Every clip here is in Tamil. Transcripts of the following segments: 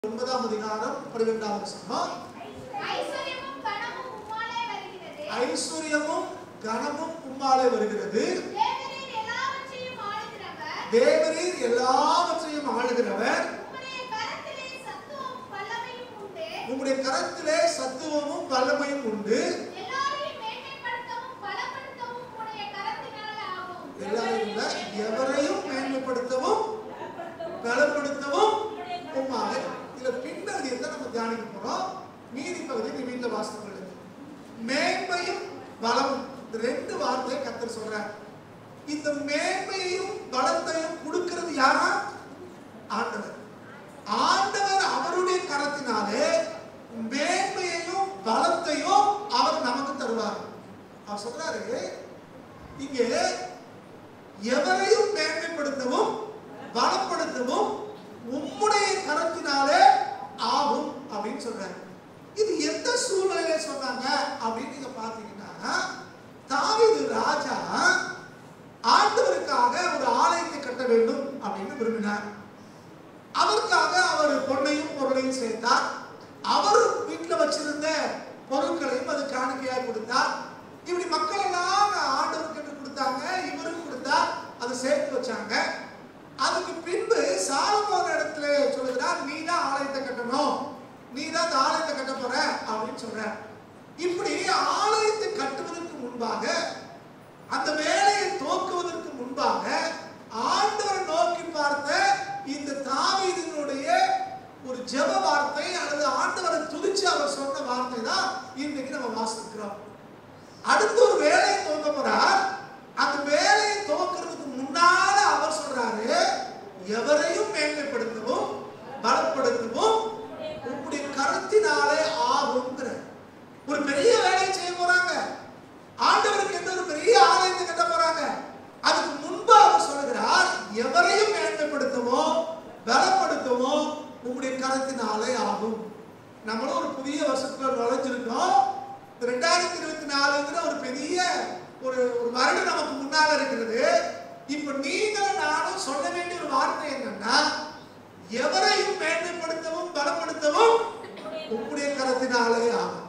9ஆம் அதிகாரம் 12ஆம் வசனம். ஐஸ்வரியமும் கனமும் உம்மாலே வருகிறது. ஐஸ்வரியமும் கனமும் உம்மாலே வருகிறது. தேவரீர் எல்லாவற்றையும் ஆளுகிறவர். தேவரீர் எல்லாவற்றையும் ஆளுகிறவர். உம்முடைய கரத்திலே சத்துவமும் வல்லமையும் உண்டு. உம்முடைய கரத்திலே சத்துவமும் வல்லமையும் உண்டு. எல்லாரையும் மேன்மைப்படுத்தவும் பலப்படுத்தவும் உம்முடைய கரத்தினாலே ஆகும். எவரையும் மேன்மைப்படுத்தவும் பலப்படுத்தவும் உம்மாலே. இதுல பின்பகுதியை தான் நம்ம தியானிக்க போறோம். மீதி பகுதி நீ வீட்டுல வாசித்து. மேன்மையும் பலமும், இந்த ரெண்டு வார்த்தையை கர்த்தர் சொல்றார். இந்த மேன்மையையும் பலத்தையும் கொடுக்கிறது யாரா? ஆண்டவர். ஆண்டவர் அவருடைய கரத்தினாலே மேன்மையையும் பலத்தையும் அவர் நமக்கு தருவார். அவர் சொல்றாரு, இங்கே எவரையும் மேன்மைப்படுத்தவும் பலப்படுத்தவும் உம்முடைய கரத்தினாலே ஆகும் அப்படின்னு சொல்றாரு. இது எந்த சூழ்நிலையில சொன்னாங்க அப்படின்னு நீங்க பாத்தீங்கன்னா, தாவீது ராஜா ஆண்டவருக்காக ஒரு ஆலயத்தை கட்ட வேண்டும் அப்படின்னு விரும்பினார். அதற்காக அவர் பொன்னையும் பொருளையும் சேர்த்தார். அவர் வீட்டில் வச்சிருந்த பொருட்களையும் அது காணிக்கையாக கொடுத்தார். இப்படி மக்கள் எல்லாம் ஆண்டவருக்கு கொடுத்தாங்க, இவருக்கு கொடுத்தார், அதை சேர்த்து வச்சாங்க. அதுக்கு பின்பு சாலமோன் இடத்துல சொல்லுகிறார், நீ தான் ஆலயத்தை கட்டணும், நீ தான் அந்த ஆலயத்தை கட்ட போற அப்படின்னு சொல்ற. இப்படி ஆலயத்தை கட்டுவதற்கு முன்பாக, அந்த வேலையை துவக்குவதற்கு முன்பாக ஆண்டவர் நோக்கி பார்த்த இந்த தாவீதினுடைய ஒரு ஜெப வார்த்தை அல்லது ஆண்டவரை துதிச்சு அவர் சொன்ன வார்த்தை தான் இன்னைக்கு நம்ம வாசிக்கிறோம். அடுத்த ஒரு வேலையை துவக்க போறார். அந்த வேலையை துவக்கிறதுக்கு முன்னால அவர் சொல்றாரு, எவரையும் மேன்மைப்படுத்தவும் பலப்படுத்தவும் உங்களுடைய கருத்தினாலே ஆகுங்கிற ஒரு பெரிய வேலையை செய்ய போறாங்க. ஆண்டவருக்கு என்ன ஒரு பெரிய ஆலயத்தை கட்ட போறாங்க. அதுக்கு முன்பு அவர் சொல்லுகிறார், எவரையும் மேன்மைப்படுத்தவும் பலப்படுத்தவும் உங்களுடைய கரத்தினாலே ஆகும். நம்மளும் ஒரு புதிய வருஷத்துக்குள்ள நுழைஞ்சிருக்கோம். 2024 ஒரு பெரிய ஒரு வருடம் நமக்கு முன்னால இருக்கிறது. இப்ப நீங்களும் நானும் சொல்ல வேண்டிய ஒரு வார்த்தை என்னன்னா, எவரையும் மேன்மைப்படுத்தவும் பலப்படுத்தவும் உங்களுடைய கரத்தினாலே ஆகும்.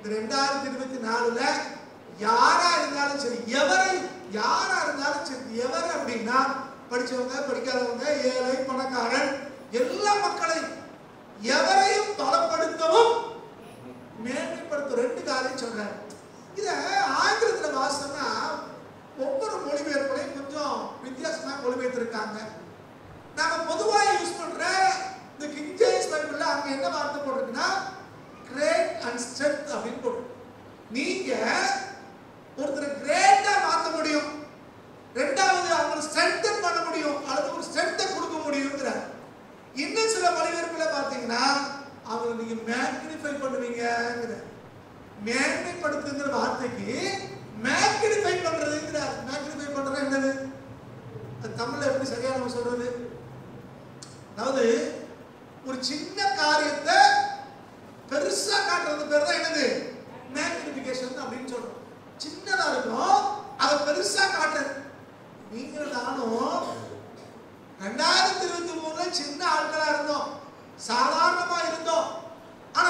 2024 யாரா இருந்தாலும் சரி, யாரா இருந்தாலும் சரி, எவர் அப்படின்னா படிச்சவங்க படிக்காதவங்க, ஏழை பணக்காரன், எல்லா மக்களையும் எவரையும் பலப்படுத்தவும் மேன்மைப்படுத்த ரெண்டு காரியம் சொல்றாரு. இத ஆங்கிலத்துல வாசனா ஒவ்வொரு மொழிபெயர்ப்புலையும் கொஞ்சம் வித்தியாசமா மொழிபெயர்த்திருக்காங்க. நாம பொதுவா யூஸ் பண்ற இந்த கிங் ஜேம்ஸ் பைபிள்ல அங்க என்ன வார்த்தை போட்டிருக்குன்னா, கிரேட் அண்ட் ஸ்ட்ரென்த் அப்படின்னு போட்டு. நீங்க ஒருத்தரை கிரேட்டா மாற்ற முடியும், ரெண்டாவது அவங்களை ஸ்ட்ரென்தன் பண்ண முடியும், அல்லது ஒரு ஸ்ட்ரென்த்தை கொடுக்க முடியுங்கிற. இன்னும் சில மொழிபெயர்ப்புல பாத்தீங்கன்னா அவங்களை நீங்க மேக்னிஃபை பண்ணுவீங்கிற. மேன்மைப்படுத்துங்கிற வார்த்தைக்கு மேக்னிஃபை பண்றதுங்கிறார். மேக்னிஃபை பண்றது என்னது? அது தமிழ்ல எப்படி சரியா நம்ம சொல்றது? அதாவது ஒரு சின்ன காரியத்தை பெருசா காட்டுறது பேர் தான் என்னது? மேக்னிஃபிகேஷன் அப்படின்னு சொல்றோம். சின்னதா இருக்கும், அதை பெருசா காட்டுறது. நீங்க நானும் 2023 சின்ன ஆட்களா இருந்தோம், சாதாரணமா இருந்தோம். ஆனா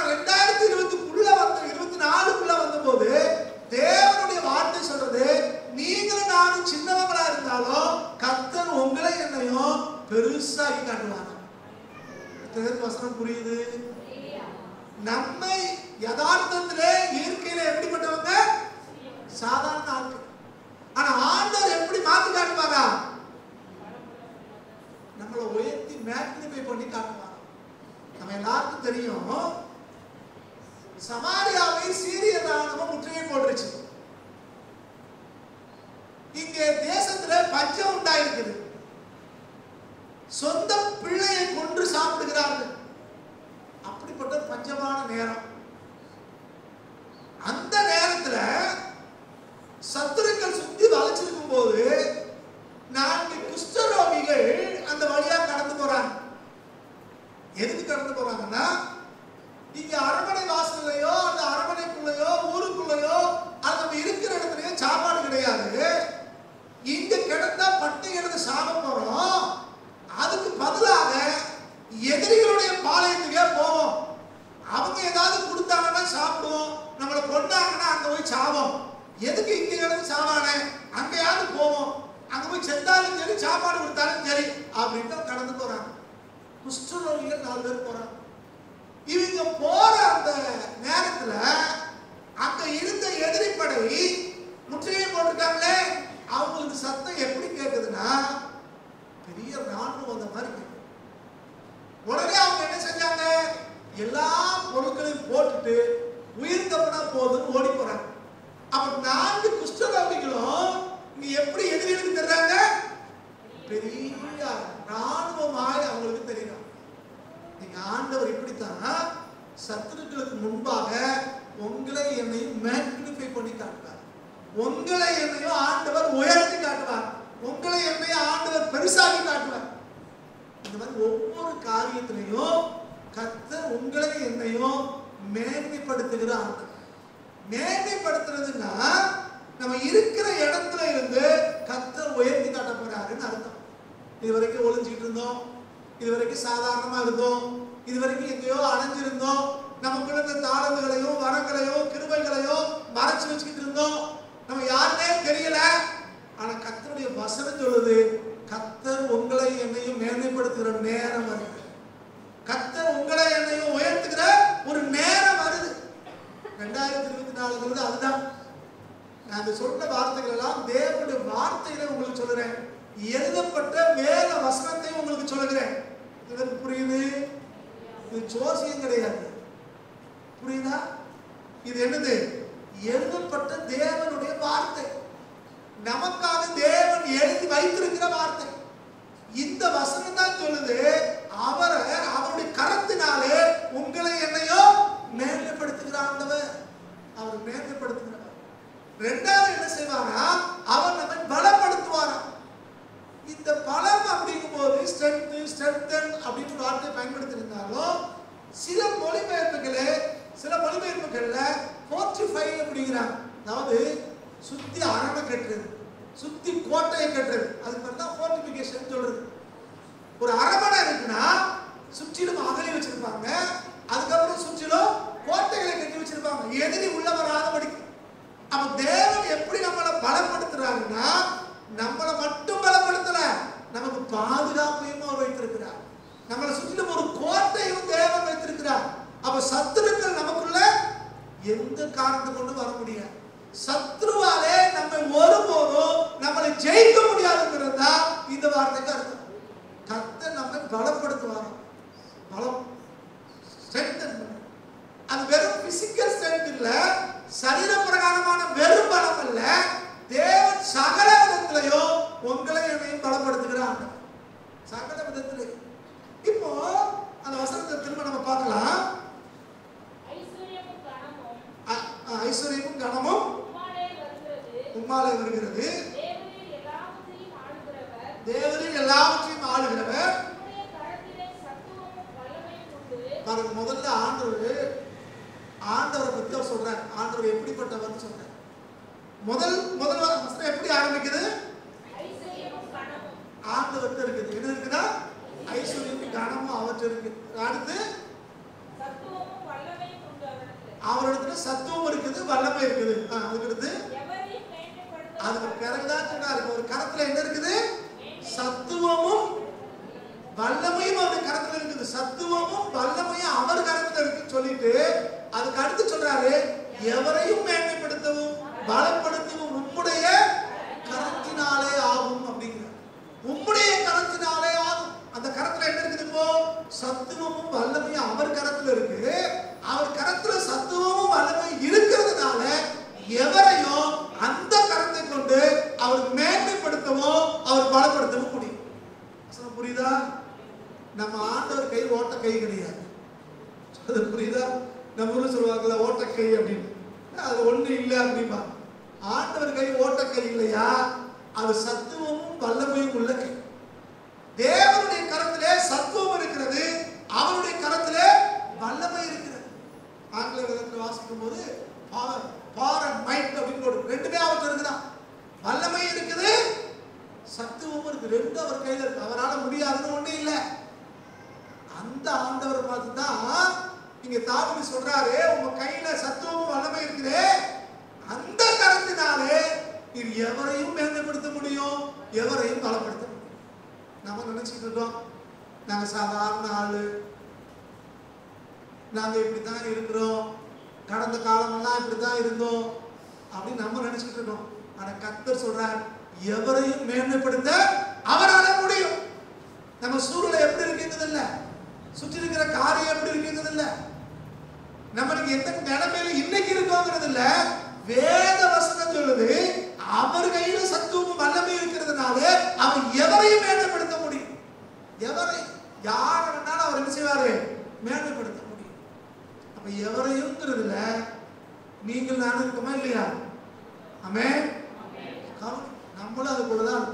2024 வந்த போது தேவனுடைய வார்த்தை சொல்றது, நீங்களும் நானும் சின்னவங்களா இருந்தாலும் கர்த்தர் உங்களை என்னையும் பெருசாகி காட்டுவாங்க. வசனம் புரியுது? நம்மை யதார்த்தத்திலே இயற்கையில எப்படிப்பட்டவங்க? சாதாரண ஆட்கள். ஆனா ஆண்டவர் எப்படி மாத்தி காட்டுவாங்க? நம்மளை உயர்த்தி மேக்னிஃபை பண்ணி காட்டுவாங்க. நம்ம எல்லாருக்கும் தெரியும், சமாரியாவை சீரிய ராணுவம் முற்றுகை போட்டுருச்சு. இங்கே தேசத்துல பஞ்சம் உண்டாயிருக்குது. சொந்த பிள்ளையை கொன்று சாப்பிடுகிறார்கள். அப்படிப்பட்ட பஞ்சமான நேரம். அந்த நேரத்துல சத்துருக்கள் சுத்தி வளைச்சிருக்கும் போது 4 குஷ்டரோகிகள் அந்த வழியா கடந்து போறாங்க. எதுக்கு கடந்து போறாங்கன்னா, இங்க அரண்மனை வாசல்லையோ அந்த அரண்மனைக்குள்ளயோ ஊருக்குள்ளயோ அது நம்ம இருக்கிற இடத்துலயோ சாப்பாடு கிடையாது. இங்க கிடந்தா பட்டி கிடந்து சாப்பிட போறோம். அதுக்கு பதிலாக எதிரிகளுடைய பாளையத்துக்கே போவோம். அவங்க ஏதாவது கொடுத்தாங்கன்னா சாப்பிடுவோம், நம்மளை கொண்டாங்கன்னா அங்க போய் சாவோம். எதுக்கு இங்க கிடந்து சாவானே, அங்கேயாவது போவோம், அங்க போய் செத்தாலும் சரி சாப்பாடு கொடுத்தாலும் சரி அப்படின்னு கடந்து போறாங்க. குஷ்டரோகிகள் 4 பேர் போறாங்க. இவங்க போற அந்த நேரத்துல அங்க இருந்த எதிரிப்படை முற்றுகை போட்டிருக்காங்களே, அவங்களுக்கு சத்தம் எப்படி கேட்குதுன்னா பெரிய ராணுவம் வந்த மாதிரி கேட்குது. உடனே அவங்க என்ன செஞ்சாங்க, எல்லா பொருட்களையும் போட்டுட்டு உயிர் தப்பினா போதுன்னு ஓடி போறாங்க. அப்ப 4 குஷ்டரோகிகளும் இங்க எப்படி எதிரிகளுக்கு தெரிறாங்க, பெரிய ராணுவமாய் அவங்களுக்கு தெரியும். நீங்க ஆண்டவர் இப்படித்தான் சத்துருக்களுக்கு முன்பாக உங்களை என்னையும் மேக்னிஃபை பண்ணி காட்டுவார். உங்களை என்னையும் ஆண்டவர் உயர்த்தி காட்டுவார். உங்களை என்னையும் ஆண்டவர் பெருசாகி காட்டுவார். இந்த மாதிரி ஒவ்வொரு காரியத்திலையும் கர்த்தர் உங்களை என்னையும் மேன்மைப்படுத்துகிற ஆண்டவர். மேன்மைப்படுத்துறதுன்னா நம்ம இருக்கிற இடத்துல இருந்து கர்த்தர் உயர்த்தி காட்ட போறாருன்னு அர்த்தம். இதுவரைக்கும் ஒளிஞ்சிட்டு இருந்தோம், இதுவரைக்கும் சாதாரணமா இருந்தோம், இதுவரைக்கும் எங்கேயோ அணைஞ்சிருந்தோம், நமக்குள்ள இந்த தாளங்களையோ வரங்களையோ கிருபைகளையோ மறைச்சு வச்சுக்கிட்டு இருந்தோம், நம்ம யாருன்னே தெரியல. ஆனா கர்த்தருடைய வசனம் சொல்லுது, கர்த்தர் உங்களை என்னையும் மேன்மைப்படுத்துகிற நேரம் வருது. கர்த்தர் உங்களை என்னையும் உயர்த்துகிற ஒரு நேரம் வருது. 2024 அதுதான். நான் சொன்ன வார்த்தைகள் எல்லாம் தேவனுடைய வார்த்தைகளை உங்களுக்கு சொல்லுறேன். எழுதப்பட்ட வேத வசனத்தை உங்களுக்கு சொல்லுகிறேன். இதற்கு புரியுது? இது ஜோசியம் கிடையாது. புரியுதா? இது என்னது? எழுதப்பட்ட தேவனுடைய வார்த்தை, நமக்காக தேவன் எழுதி வைத்திருக்கிற வார்த்தை. இந்த வசனம் தான் சொல்லுது, அவருடைய கரத்தினாலே உங்களை என்னையோ மேன்மைப்படுத்துகிற ஆண்டவர். அவர் மேன்மைப்படுத்துகிறார். ரெண்டாவது என்ன செய்வாரா, அவர் நம்மை பலப்படுத்துவாரா. இந்த பலம் அப்படிங்கும் போது ஸ்ட்ரென்தன் அப்படின்னு வார்த்தை பயன்படுத்தியிருந்தாலும் சில மொழிபெயர்ப்புகள்ல ஃபோர்ட்டிஃபை அப்படிங்கிறாங்க. அதாவது சுத்தி அரணை கட்டுறது, சுத்தி கோட்டையை கட்டுறது, அதுக்கு பேர் தான் ஃபோர்ட்டிஃபிகேஷன் சொல்றது. ஒரு அரண்மனை இருக்குன்னா சுற்றிலும் அகழி வச்சிருப்பாங்க, அதுக்கப்புறம் சுற்றிலும் கோட்டைகளை கட்டி வச்சிருப்பாங்க, எதிரி உள்ள வராதபடிக்கு. அப்ப தேவன் எப்படி நம்மளை பலப்படுத்துறாருன்னா, நம்மளை மட்டும் பலப்படுத்தல, நமக்கு பாதுகாப்பையும் அவர் வைத்திருக்கிறார். நம்மளை சுற்றிலும் ஒரு கோட்டையும் தேவன் வைத்திருக்கிறார். அப்ப சத்துருக்கள் நமக்குள்ள எந்த காரணத்தை கொண்டு வர முடியாது. சத்ருவாலே நம்மை ஒருபோதும் நம்மளை ஜெயிக்க முடியாதுங்கிறது தான் இந்த வார்த்தைக்கு அர்த்தம். கர்த்தர் நம்மை பலப்படுத்துவார். பலம் ஸ்ட்ரென்தன். அது வெறும் பிசிக்கல் ஸ்ட்ரென்த் இல்ல, சரீர பிரகாரமான வெறும் பலம் அல்ல. தேவன் சகல விதத்திலையும் உங்களை என்னையும் பலப்படுத்துகிறார். சகல விதத்திலையும். இப்போ அந்த வசனத்தை திரும்ப நம்ம பார்க்கலாம். ஐஸ்வர்யமும் கனமும் உம்மாலே வருகிறது. தேவரில் எல்லாவற்றையும் ஆளுகிறவர். பாருங்க, முதல்ல ஆண்டவரை பத்தி அவர் சொல்றார். ஆண்டவர் எப்படிப்பட்டவர் சொல்றார். முதல் வசனம் எப்படி ஆரம்பிக்குது? ஆண்டவர்கிட்ட இருக்குது. என்ன இருக்குதா? ஐஸ்வர்யமும் கனமும் அவற்றை இருக்கு. அடுத்து அவரிடத்துல சத்துவம் இருக்குது, வல்லமை இருக்குது. அதுக்கு அதுக்கு பிறகுதான் சொன்னாரு, ஒரு கரத்துல என்ன இருக்குது? சத்துவமும் வல்லமையும் அவருடைய கரத்துல இருக்குது. சத்துவமும் வல்லமையும் அவர் கரத்துல இருக்குன்னு சொல்லிட்டு அதுக்கு அடுத்து சொல்றாரு, எவரையும் மேன்மைப்படுத்தவும் பலப்படுத்தவும் உம்முடைய கரத்தினாலே ஆகும் அப்படிங்கிறார். உம்முடைய கரத்தினாலே ஆகும். அந்த கரத்துல என்ன இருக்குது? இப்போ சத்துவமும் வல்லமையும் அவர் கரத்துல இருக்கு. அவர் கரத்துல சத்துவமும் வல்லமையும் இருக்கிறதுனால எவரையும் அந்த கரத்தை கொண்டு அவர் மேன்மைப்படுத்தவும் அவர் பலப்படுத்தவும் முடியும். புரியுதா? நம்ம ஆண்டவர் கை ஓட்ட கை கிடையாது. புரியுதா? நம்ம ஊர்ல சொல்லுவாங்கல்ல ஓட்ட கை அப்படின்னு, அது ஒண்ணு இல்லை அப்படின்பா. ஆண்டவர் கை ஓட்ட கை இல்லையா, அது சத்துவமும் வல்லமையும் உள்ள கை. தேவனுடைய கரத்திலே சத்துவம் இருக்கிறது, அவருடைய கரத்திலே வல்லமை இருக்கிறது. ஆங்கில வேதத்தில் வாசிக்கும் போது பவர் அண்ட் மைட் அப்படின்னு போடு, ரெண்டுமே அவருக்கு இருக்குதான். வல்லமை இருக்குது, சத்துவமும் இருக்கு, ரெண்டு அவர் கையில் இருக்கு. அவரால் முடியாதுன்னு ஒண்ணு இல்லை. அந்த இங்க தாவீது சொல்றாரு, உங்க கையில சத்துவமும் வல்லமை இருக்குது, அந்த கரத்தினாலே இது எவரையும் மேன்மைப்படுத்த முடியும், எவரையும் பலப்படுத்த முடியும். நம்ம நினைச்சிட்டு இருக்கோம் நாங்க சாதாரண ஆளு, நாங்க இப்படித்தான் இருக்கிறோம், கடந்த காலமெல்லாம் இப்படித்தான் இருந்தோம் அப்படின்னு நம்ம நினைச்சிட்டு இருக்கோம். ஆனா கர்த்தர் சொல்றார், எவரையும் மேன்மைப்படுத்த அவரால முடியும். நம்ம சூழ்நிலை எப்படி இருக்குங்கிறது இல்ல, சுற்றி இருக்கிற காரியம் எப்படி இருக்குங்கிறது இல்ல, நம்மளுக்கு எந்த நிலைமையில இன்னைக்கு இருக்கோங்கிறது இல்ல. வேத வசனம் சொல்லுது, அவர் கையில சத்துவமும் வல்லமை இருக்கிறதுனால அவர் எவரையும் மேன்மைப்படுத்த முடியும். எவரை யார் வேணாலும் அவர் என்ன செய்வாரு, மேன்மைப்படுத்த முடியும். அப்ப எவரையும்ங்கிறதுல நீங்கள் நானும் இருக்கோமா இல்லையா? ஆமென். நம்மளும் அது கூடதான்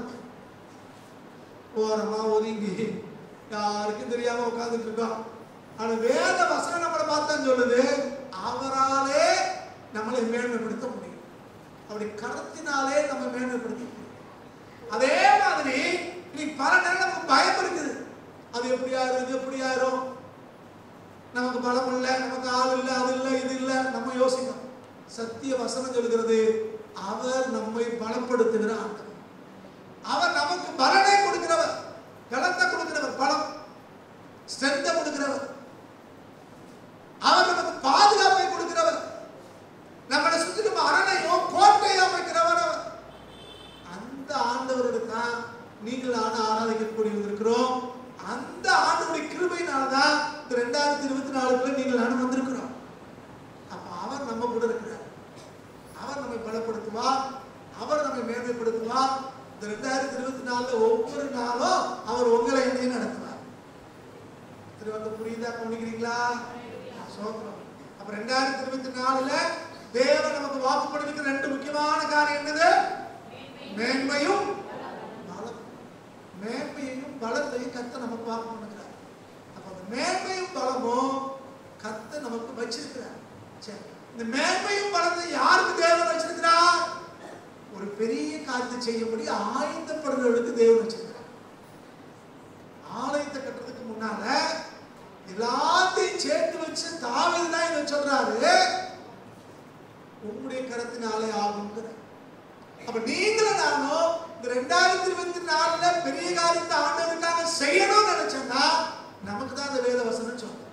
ஓரமா ஒதுங்கி யாருக்கும் தெரியாம உட்கார்ந்துட்டு இருக்கோம். ஆனா வேத வசனம் நம்மளை பார்த்தா சொல்லுது, அவராலே நம்மளை மேன்மைப்படுத்த முடியும், அப்படி கருத்தினாலே நம்ம மேன்மைப்படுத்த முடியும். அதே மாதிரி இன்னைக்கு பல நேரம் நமக்கு பயம் இருக்குது, அது எப்படி ஆயிரும், இது எப்படி ஆயிரும், நமக்கு பலம் இல்லை, நமக்கு ஆள் இல்லை, அது இல்லை, இது இல்லை, நம்ம யோசிக்கணும். சத்திய வசனம் சொல்கிறது, அவர் நம்மை பலப்படுத்துகிற ஆண்டவர், அவர் நமக்கு பலனை கொடுக்கிறவர், பலத்தை கொடுக்கிறவர், பலம் ஸ்ட்ரென்த்தை கொடுக்கிறவர், அவர் நமக்கு பாதுகாப்பை கொடுக்கிறவர், நம்மளை சுற்றி நம்ம அரணையோ கோட்டையோ அமைக்கிறவர். அந்த ஆண்டவருக்கு தான் நீங்கள் ஆராதிக்கக்கூடிய இருக்கிறோம். அந்த ஆண்டவருடைய கிருபையினால்தான் 2024 நீங்கள் நானும் வந்திருக்கிறோம். அப்ப அவர் நம்ம கூட இருக்கிறார், அவர் நம்மை பலப்படுத்துவார், அவர் நம்மை மேன்மைப்படுத்துவார். இந்த 2024 ஒவ்வொரு நாளும் அவர் உங்களை என்னையும் நடத்துவார். திருவள்ளுவர் புரியுதா, கவனிக்கிறீங்களா? சோத்திரம். அப்ப 2024 தேவன் நமக்கு வாக்குப்படுத்திருக்கிற 2 முக்கியமான காரியம் என்னது? மேன்மையும் பலம். மேன்மையையும் பலத்தையும் கர்த்தர் நமக்கு வாக்கு பண்ணுகிறார். அப்ப அந்த மேன்மையும் பலமும் கர்த்தர் நமக்கு வச்சிருக்கிறார். சரி, இந்த மேன்மையும் பலத்தை யாருக்கு தேவன் வச்சிருக்கிறார்? ஒரு பெரிய காரியத்தை செய்யும்படி ஆயத்தப்படுறவர்களுக்கு தேவன் வச்சிருக்கிறார். ஆலயத்தை கட்டுறதுக்கு முன்னால எல்லாத்தையும் சேர்த்து வச்சு தாவீது தான் இதை சொல்றாரு, உங்களுடைய கரத்தினாலே ஆகுங்கிற. அப்ப நீங்களும் நானும் இந்த 2024 பெரிய காரியத்தை ஆண்டவருக்காக செய்யணும்னு நினைச்சோம்னா நமக்கு தான் இந்த வேத வசனம் சொல்றோம்.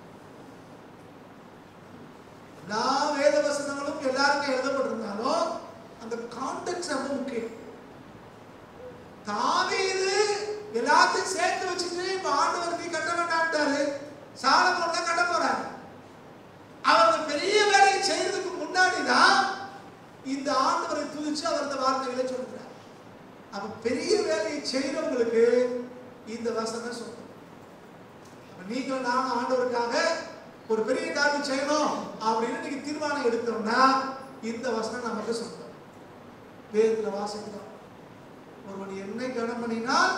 எல்லா வேத வசனங்களும் எல்லாருக்கும் எழுதப்பட்டிருந்தாலும் அந்த கான்டெக்ட் ரொம்ப முக்கியம். தாவீது எல்லாத்தையும் சேர்த்து வச்சுட்டு இப்ப ஆண்டவர் நீ கட்ட வேண்டாம்ட்டாரு, சாலமோன் தான் கட்ட போறாரு. அவர் பெரிய வேலையை செய்யறதுக்கு முன்னாடிதான் இந்த ஆண்டவரை துதிச்சு அவர் இந்த வார்த்தைகளை சொல்றார். அப்ப பெரிய வேலையை செய்யறவங்களுக்கு இந்த வசனம் சொல்றோம். நீங்களும் நானும் ஆண்டவருக்காக ஒரு பெரிய காரியம் செய்யணும் அப்படின்னு நீங்க தீர்மானம் எடுத்தோம்னா இந்த வசனம் நமக்கு சொல்றோம். வேதத்துல வாசிக்கிறோம், ஒருவன் என்னை கனம் பண்ணினால்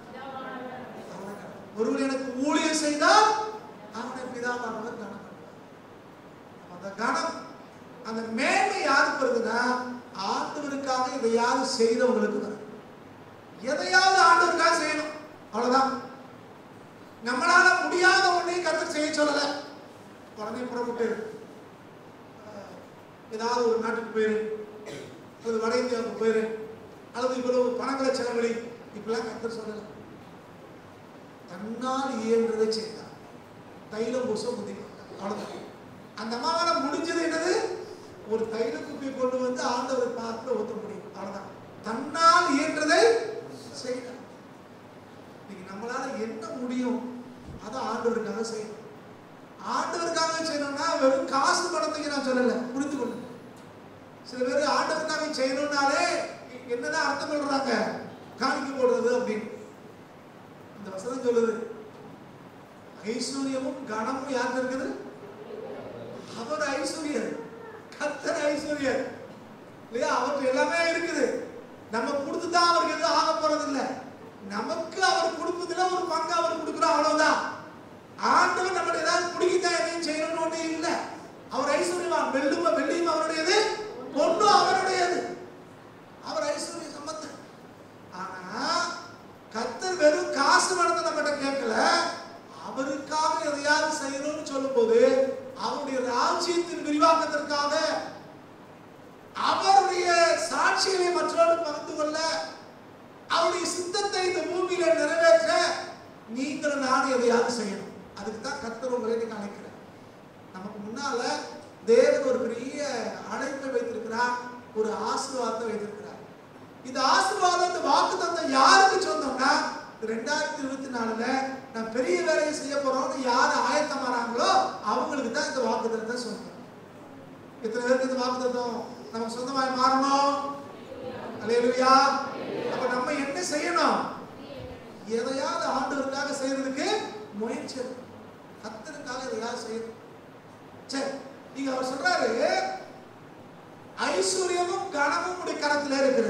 ஒருவன் எனக்கு ஊழியம் செய்தால் அவனை பிதாவானவர் கனம் பண்ணுவார். அந்த கனம், அந்த மேன்மை யாருக்கு வருதுன்னா ஆண்டவருக்காக எதையாவது செய்தவங்களுக்கு வரும். எதையாவது ஆண்டவருக்காக செய்யணும், அவ்வளவுதான். நம்மளால முடியாத ஒன்றை கர்த்தர் செய்ய சொல்லல. உடனே புறப்பட்டு ஏதாவது ஒரு நாட்டுக்கு போயிரு, அல்லது வட இந்தியாவுக்கு போயிரு, அல்லது இவ்வளவு பணங்களை செலவழி, இப்பெல்லாம் கர்த்தர் சொல்லல. தன்னால் இயன்றதை செய்தார். தைலம் பூச புத்தி, அவ்வளவுதான். அந்த அம்மாவால முடிஞ்சது என்னது? ஒரு தைல குப்பையை கொண்டு வந்து ஆண்டவரை பார்த்து ஊத்த முடியும், அவ்வளவுதான். தன்னால் இயன்றதை செய்தார். நீங்க நம்மளால என்ன முடியும் அதை ஆண்டவருக்காக செய்யணும். ஆண்டவருக்காக செய்யணும்னா வெறும் காசு பணத்துக்கு நான் சொல்லல, புரிந்து கொள்ளுங்க. சில பேர் ஆண்டவருக்காக செய்யணும்னாலே என்னதான் அர்த்தம் பண்றாங்க, காணிக்கை போடுறது அப்படின்னு. இந்த வசனம் சொல்லுது, ஐஸ்வர்யமும் கனமும் யாருக்கு இருக்குது? அவர் ஐஸ்வர்யர், கர்த்தர் ஐஸ்வர்யர் இல்லையா? அவருக்கு எல்லாமே இருக்குது. நம்ம கொடுத்துதான் அவருக்கு எதுவும் ஆக போறது இல்லை. நமக்கு அவர் கொடுப்பதுல ஒரு பங்கு அவர் கொடுக்குறோம், அவ்வளவுதான். ஆண்டவர் நம்ம ஏதாவது குடிக்கிதான் எதையும் செய்யணும்னு ஒண்ணு இல்லை. அவர் ஐஸ்வர்யவான், வெள்ளியும் அவருடையது, பொண்ணும் அவருடையது. அவர் ஐஸ்வர்ய சம்பந்தம். ஆனா கர்த்தர் வெறும் காசு பணத்தை நம்மகிட்ட கேட்கல, அவருக்காக எதையாவது செய்யணும்னு சொல்லும் போது விரிவாக்கத்திற்காக, அவருடைய சாட்சிகளை மற்றவர்கள் பகிர்ந்து கொள்ள, அவருடைய சித்தத்தை இந்த பூமியில நிறைவேற்ற நீங்கள் நானும் எதையாவது செய்யணும். அதுக்கு தான் கர்த்தர் உங்களை அழைக்கிறார். நமக்கு முன்னால தேவன் ஒரு பெரிய அழைப்பை வைத்திருக்கிறார், ஒரு ஆசீர்வாதத்தை வைத்திருக்கிறார். இந்த ஆசீர்வாதம், இந்த வாக்குத்தத்தம் யாருக்கு சொந்தம்னா 2024ல நான் பெரிய வேலையை செய்ய போறோம்னு யார் ஆயத்தமாறாங்களோ அவங்களுக்கு தான் இந்த வாக்குத்தத்தம் சொந்தம். எத்தனை பேருக்கு இந்த வாக்குத்தத்தம் நமக்கு சொந்தமாய் மாறணும்? அல்லேலூயா. அப்ப நம்ம என்ன செய்யணும்? எதையாவது ஆண்டவருக்காக செய்யறதுக்கு முயற்சி, கர்த்தருக்காக எதையாவது செய்யணும். சரி, நீங்க அவர் சொல்றாரு, ஐஸ்வர்யமும் கனமும் உடைய கரத்தில் இருக்கிறது.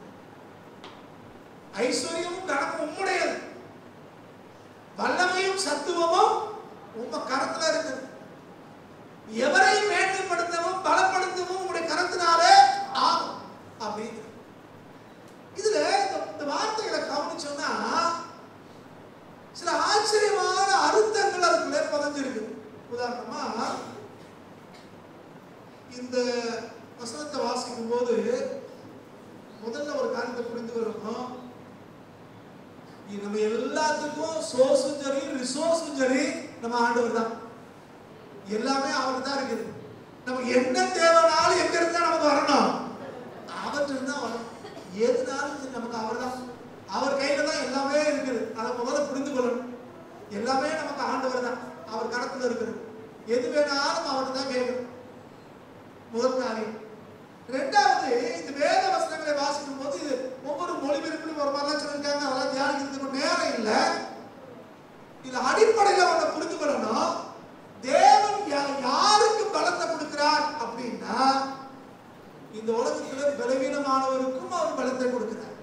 ஐஸ்வர்யமும் கனமும் உம்முடையது, வல்லமையும் சத்துவமும் உங்க கரத்துல இருக்குது. எவரையும் மேன்மைப்படுத்தவும் பலப்படுத்தவும் உங்களுடைய கரத்தினாலே ஆகும் அப்படின்னு. இதுல இந்த வார்த்தைகளை கவனிச்சோம்னா சில ஆச்சரியமான அர்த்தங்கள் அதுக்குள்ளே பதிஞ்சிருக்கு. உதாரணமா இந்த வசனத்தை வாசிக்கும் போது முதல்ல ஒரு காரியத்தை புரிந்து வரணும். நம்ம எல்லாத்துக்கும் சோர்ஸும் சரி ரிசோர்ஸும் சரி நம்ம ஆண்டவர் தான். எல்லாமே அவருக்கு தான் இருக்குது. நமக்கு என்ன தேவைனாலும் எங்க இருந்தா நமக்கு வரணும், அவர்கிட்ட தான் வரணும். எதுனாலும் நமக்கு அவர் தான், அவர் கையில தான் எல்லாமே இருக்குது. அதை முதல்ல புரிந்து கொள்ளணும். எல்லாமே நமக்கு ஆண்டவர் தான், அவர் கரத்துல இருக்குது. எது வேணாலும் அவர்கிட்ட தான் கேட்கணும், முதல் காரியம். ரெண்டாவது, இந்த வேத வசனங்களை வாசிக்கும் போது இது ஒவ்வொரு மொழிபெயர்ப்பிலும் ஒரு மாதிரிலாம் சொல்லியிருக்காங்க, அதெல்லாம் தியானிக்கிறதுக்கு நேரம் இல்லை. இதுல அடிப்படையில் அவனை புரிந்து கொள்ளணும். தேவன் யாருக்கு பலத்தை கொடுக்கிறார் அப்படின்னா, இந்த உலகத்துல பலவீனமானவருக்கும் அவர் பலத்தை கொடுக்கிறார்.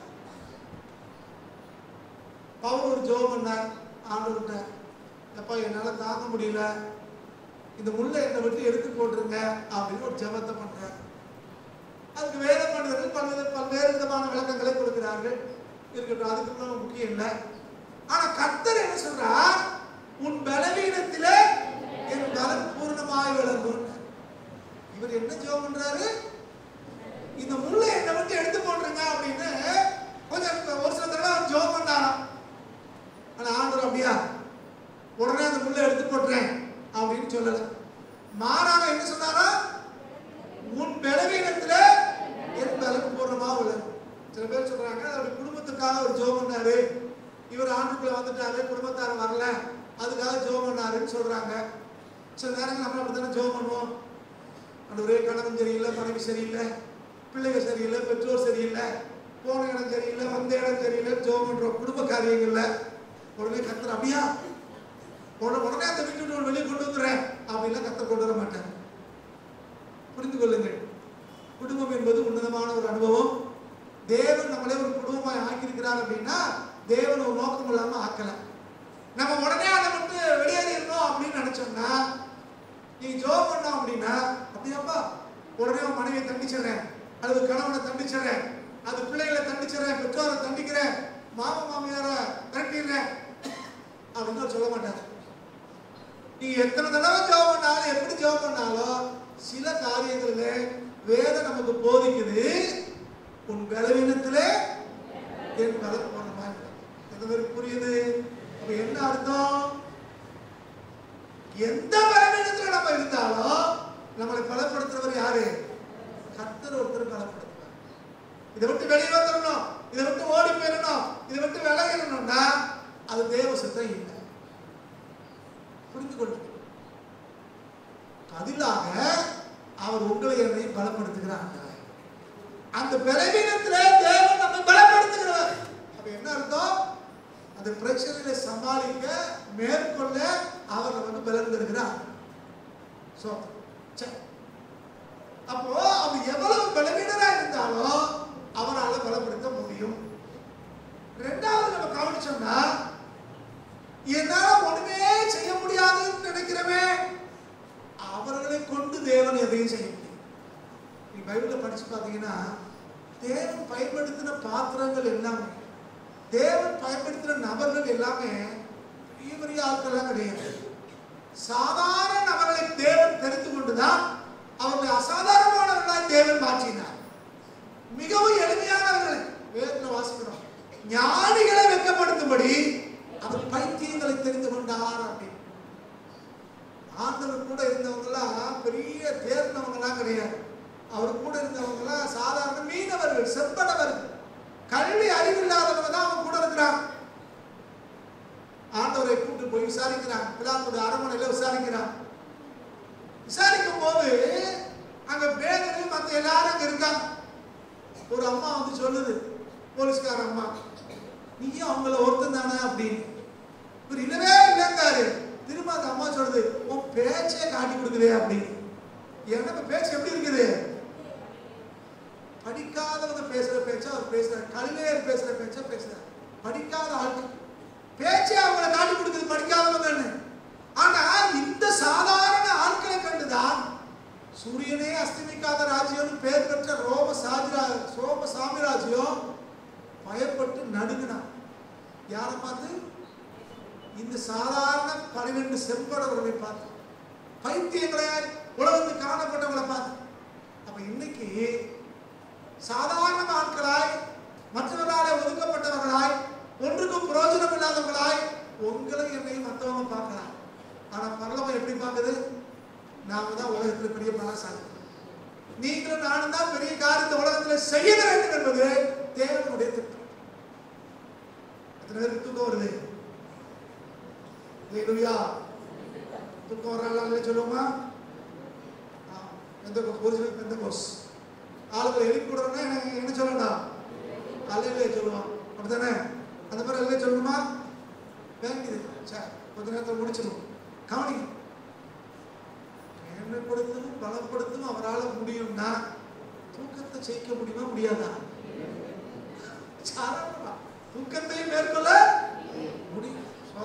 பவுல் ஒரு ஜெபம் பண்ணார் ஆண்டவர்கிட்ட, அப்பா என்னால தாங்க முடியல, இந்த முள்ளை என்னை விட்டு எடுத்து போட்டுருங்க அப்படின்னு ஒரு ஜெபத்தை பண்றார். அதுக்கு வேத பண்டிதர்கள் பல்வேறு விதமான விளக்கங்களை கொடுக்கிறார்கள். இருக்கட்டும், அதுக்கு முக்கியம் இல்லை. ஆனா கர்த்தர் என்ன சொல்றார்? உன் பலவீனத்திலே என் பலம் பூர்ணமாய் விளங்கும். இவர் என்ன ஜெபம் பண்றாரு? இந்த முள்ளை என்னை விட்டு எடுத்து போட்டுருங்க அப்படின்னு கொஞ்சம் ஒரு சில தடவை ஜெபம் பண்ணாராம். ஆனா ஆண்டவர் அப்படியா உடனே அந்த முள்ளை எடுத்து போட்டுறேன் அப்படின்னு சொல்லல. மாறாக என்ன சொன்னாரா? உன் பலவீனத்துல என் பலம் பூர்ணமா விளங்கும். சில பேர் சொல்றாங்க அவருடைய குடும்பத்துக்காக ஒரு ஜெபம் பண்ணாரு, இவர் ஆண்டுக்குள்ள வந்துட்டாரு, குடும்பத்தார வரல, அதுக்காக ஜெபம் பண்ணாருன்னு சொல்றாங்க. சில நேரங்கள் நம்ம அப்படித்தானே ஜெபம் பண்ணுவோம். அந்த ஒரே கணவன் சரியில்லை, மனைவி சரியில்லை, பிள்ளைகள் சரியில்லை, பெற்றோர் சரியில்லை, போன இடம் சரியில்லை, வந்த இடம் சரியில்லை, ஜெபம் பண்றோம் குடும்ப காரியங்கள்ல. உடனே கர்த்தர் அப்படியா உடனே அந்த வீட்டு வெளியே கொண்டு வந்துடுறேன் அப்படின்லாம் கர்த்தர் கொண்டு வர மாட்டாங்க. புரிந்து கொள்ளுங்கள், குடும்பம் என்பது உன்னதமான ஒரு அனுபவம். தேவன் நம்மளே ஒரு குடும்பமாய் ஆக்கியிருக்கிறார் அப்படின்னா தேவன் ஒரு நோக்கம் இல்லாம ஆக்கல. நம்ம உடனே அதை வந்து வெளியேறிடணும் அப்படின்னு நினைச்சோம்னா, நீங்க ஜெபம் பண்ணோம் அப்படின்னா, அப்படியாப்பா உடனே உன் மனைவியை தண்டிச்சிடறேன், அல்லது கணவனை தண்டிச்சிடறேன், அது பிள்ளைகளை தண்டிச்சிடறேன், பெற்றோரை தண்டிக்கிறேன், மாமா மாமியாரை தண்டிடுறேன் அப்படின்னு சொல்ல மாட்டாங்க. நீங்க எத்தனை தடவை ஜெபம் பண்ணாலும் எப்படி ஜெபம் பண்ணாலும் சில காரியங்கள்ல வேதம் நமக்கு போதிக்குது, உன் பலவீனத்திலே என் பலம் போன மாதிரி. எது புரியுது? அப்ப என்ன அர்த்தம்? எந்த பலவீனத்துல நம்ம இருந்தாலும் நம்மளை பலப்படுத்துறவர் யாரு? கர்த்தர் ஒருத்தர் பலப்படுத்துவார். இதை விட்டு வெளியே வந்துடணும், இதை விட்டு ஓடி போயிடணும், இதை விட்டு விலகிடணும்னா அது தேவ சித்தம் இல்லை. புரிந்து கொள்ளுங்க. பதிலாக அவர் உங்களை என்னை பலப்படுத்துகிறார். அந்த பலவீனத்துல தேவன் நம்மை பலப்படுத்துகிறார். அப்ப என்ன அர்த்தம்? அந்த பிரச்சனைகளை சமாளிக்க மேற்கொள்ள அவர் நமக்கு பலன் தருகிறார். அப்போ அவர் எவ்வளவு பலவீனரா இருந்தாலும் அவரால் பலப்படுத்த முடியும். ரெண்டாவது நம்ம கவனிச்சோம்னா, என்னால ஒண்ணுமே செய்ய முடியாதுன்னு நினைக்கிறவே அவர்களை கொண்டு தேவன் எதையும் செய்ய முடியும். நீ பைபிள படிச்சு பாத்தீங்கன்னா, தேவன் பயன்படுத்தின பாத்திரங்கள் எல்லாமே, தேவன் பயன்படுத்தின நபர்கள் எல்லாமே பெரிய பெரிய ஆட்கள்லாம் கிடையாது. சாதாரண நபர்களை தேவன் தெரிந்து கொண்டு கொண்டுதான் அவர்களை அசாதாரணமானவர்களாய் தேவன் மாற்றினார். மிகவும் எளிமையானவர்களை வேதத்தில் வாசிக்கிறோம். ஞானிகளை வெட்கப்படுத்தும்படி அவர் பைத்தியங்களை தெரிந்து கொண்டார் அப்படின்னு. ஆண்டவர் கூட இருந்தவங்களாம் பெரிய தேர்ந்தவங்களாம் கிடையாது. அவர் கூட இருந்தவங்களாம் சாதாரண மீனவர்கள், செப்பனவர்கள், கல்வி அறிவில்லாதவங்க தான் அவங்க கூட இருக்கிறாங்க. ஆண்டவரை கூட்டு போய் விசாரிக்கிறாங்க. பிலாத்துடைய அரண்மனையில விசாரிக்கிறாங்க. விசாரிக்கும் போது அங்க பேதரு மற்ற எல்லாரும் அங்க இருக்காங்க. ஒரு அம்மா வந்து சொல்லுது, போலீஸ்கார அம்மா, நீயும் அவங்கள ஒருத்தன் தானே அப்படின்னு. இவர் இல்லவே இல்லைங்காரு. திரும்ப அந்த அம்மா சொல்லுது, உன் பேச்சே காட்டி கொடுக்குதே அப்படின்னு. எனக்கு பேச்சு எப்படி இருக்குது? படிக்காதவங்க பேசுற பேச்சா அவர் பேசுறாரு, கல்வியர் பேசுற பேச்சா பேசுறாரு. படிக்காத ஆட்கள் பேச்சே அவங்களை காட்டி கொடுக்குது படிக்காதவங்கன்னு. ஆனா இந்த சாதாரண ஆட்களை கண்டுதான் சூரியனே அஸ்தமிக்காத ராஜ்யம் பேர் பெற்ற ரோம சாம்ராஜ்யம் பயப்பட்டு நடுங்கினான். யாரை பார்த்து? இந்த சாதாரண 12 செம்படவர்களை பார்த்து, பைத்தியங்களை உலகத்தில் காணப்பட்டவங்களை பார்த்து. அப்ப இன்னைக்கு சாதாரண ஆட்களாய், மற்றவர்களால் ஒதுக்கப்பட்டவர்களாய், ஒன்றுக்கும் பிரயோஜனம் இல்லாதவர்களாய் உங்களை என்னையும் மற்றவங்க பார்க்கலாம். ஆனா பரலோகம் எப்படி பார்க்குது? நாம தான் உலகத்தில் பெரிய பலசாலி, நீங்களும் நானும் தான் பெரிய காரியத்தை உலகத்தில் செய்ய வேண்டும் என்பது தேவனுடைய திட்டம். எத்தனை பேருக்கு தூக்கம் வருது? தூக்கம் வர்றாங்க சொல்லுவோமா? பெந்தகோஸ் ஆளுகளை எழுப்பி விடுறோம்னா என்ன சொல்லலாம்? அல்லையிலே சொல்லுவான். அப்படித்தானே? அந்த மாதிரி எல்லாம் சொல்லணுமா? வேண்டியது கொஞ்ச நேரத்தில் முடிச்சிடும். கவனிங்க, மேன்மைப்படுத்தவும் பலப்படுத்தவும் அவரால் முடியும்னா தூக்கத்தை ஜெயிக்க முடியுமா? முடியாதா? தூக்கத்தையும் மேற்கொள்ள முடியும்.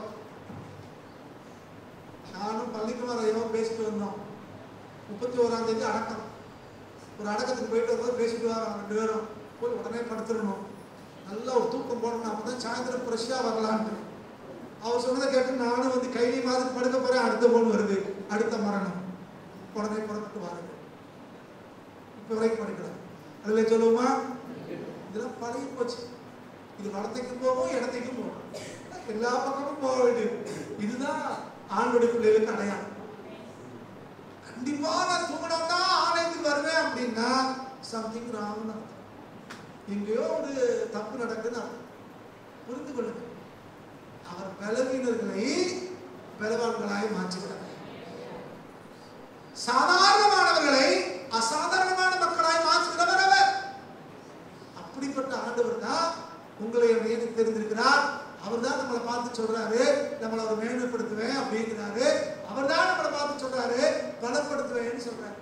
நானும் பள்ளிக்குமாரையோ பேசிட்டு வந்தோம். 31ஆம் தேதி அடக்கம். ஒரு அடக்கத்துக்கு போயிட்டு வரும்போது பேசிட்டு வரோம். 2 பேரும் போய் உடனே படுத்துடணும், நல்லா ஒரு தூக்கம் போடணும், அப்பதான் சாயந்தரம் ஃப்ரெஷ்ஷாக வரலான்ட்டு. அவர் சொன்னதை கேட்டு நானும் வந்து கைலி மாதிரி படுக்க போறேன். அடுத்த போன் வருது, அடுத்த மரணம், உடனே புறப்பட்டு வாருங்க. இப்ப வரைக்கும் படுக்கலாம். அதுல சொல்லுவோமா? இதெல்லாம் பழகி போச்சு. இது வளத்தைக்கும் போகும், இடத்தைக்கும் போகும், எல்லா பக்கமும் போக வேண்டியது. இதுதான் ஆணுடைய பிள்ளைகளுக்கு அடையாளம். கண்டிப்பா நான் தூங்கினோம்னா ஆலயத்துக்கு வருவேன் அப்படின்னா சம்திங் ராங்னு, எங்கேயோ ஒரு தப்பு நடக்குதுன்னு புரிந்து கொள்ளுங்க. அவர் பலவீனர்களை பலவான்களாய் மாற்றுகிறார். சாதாரணமானவர்களை அசாதாரணமான மக்களாய் மாற்றுகிறவர் அவர். அப்படிப்பட்ட ஆண்டவர் தான் உங்களை தெரிந்திருக்கிறார். அவர் தான் நம்மளை பார்த்து சொல்றாரு, நம்மளை அவர் மேன்மைப்படுத்துவேன் அப்படிங்கிறாரு. அவர் தான் நம்மளை பார்த்து சொல்றாரு, பலப்படுத்துவேன்னு சொல்றாரு.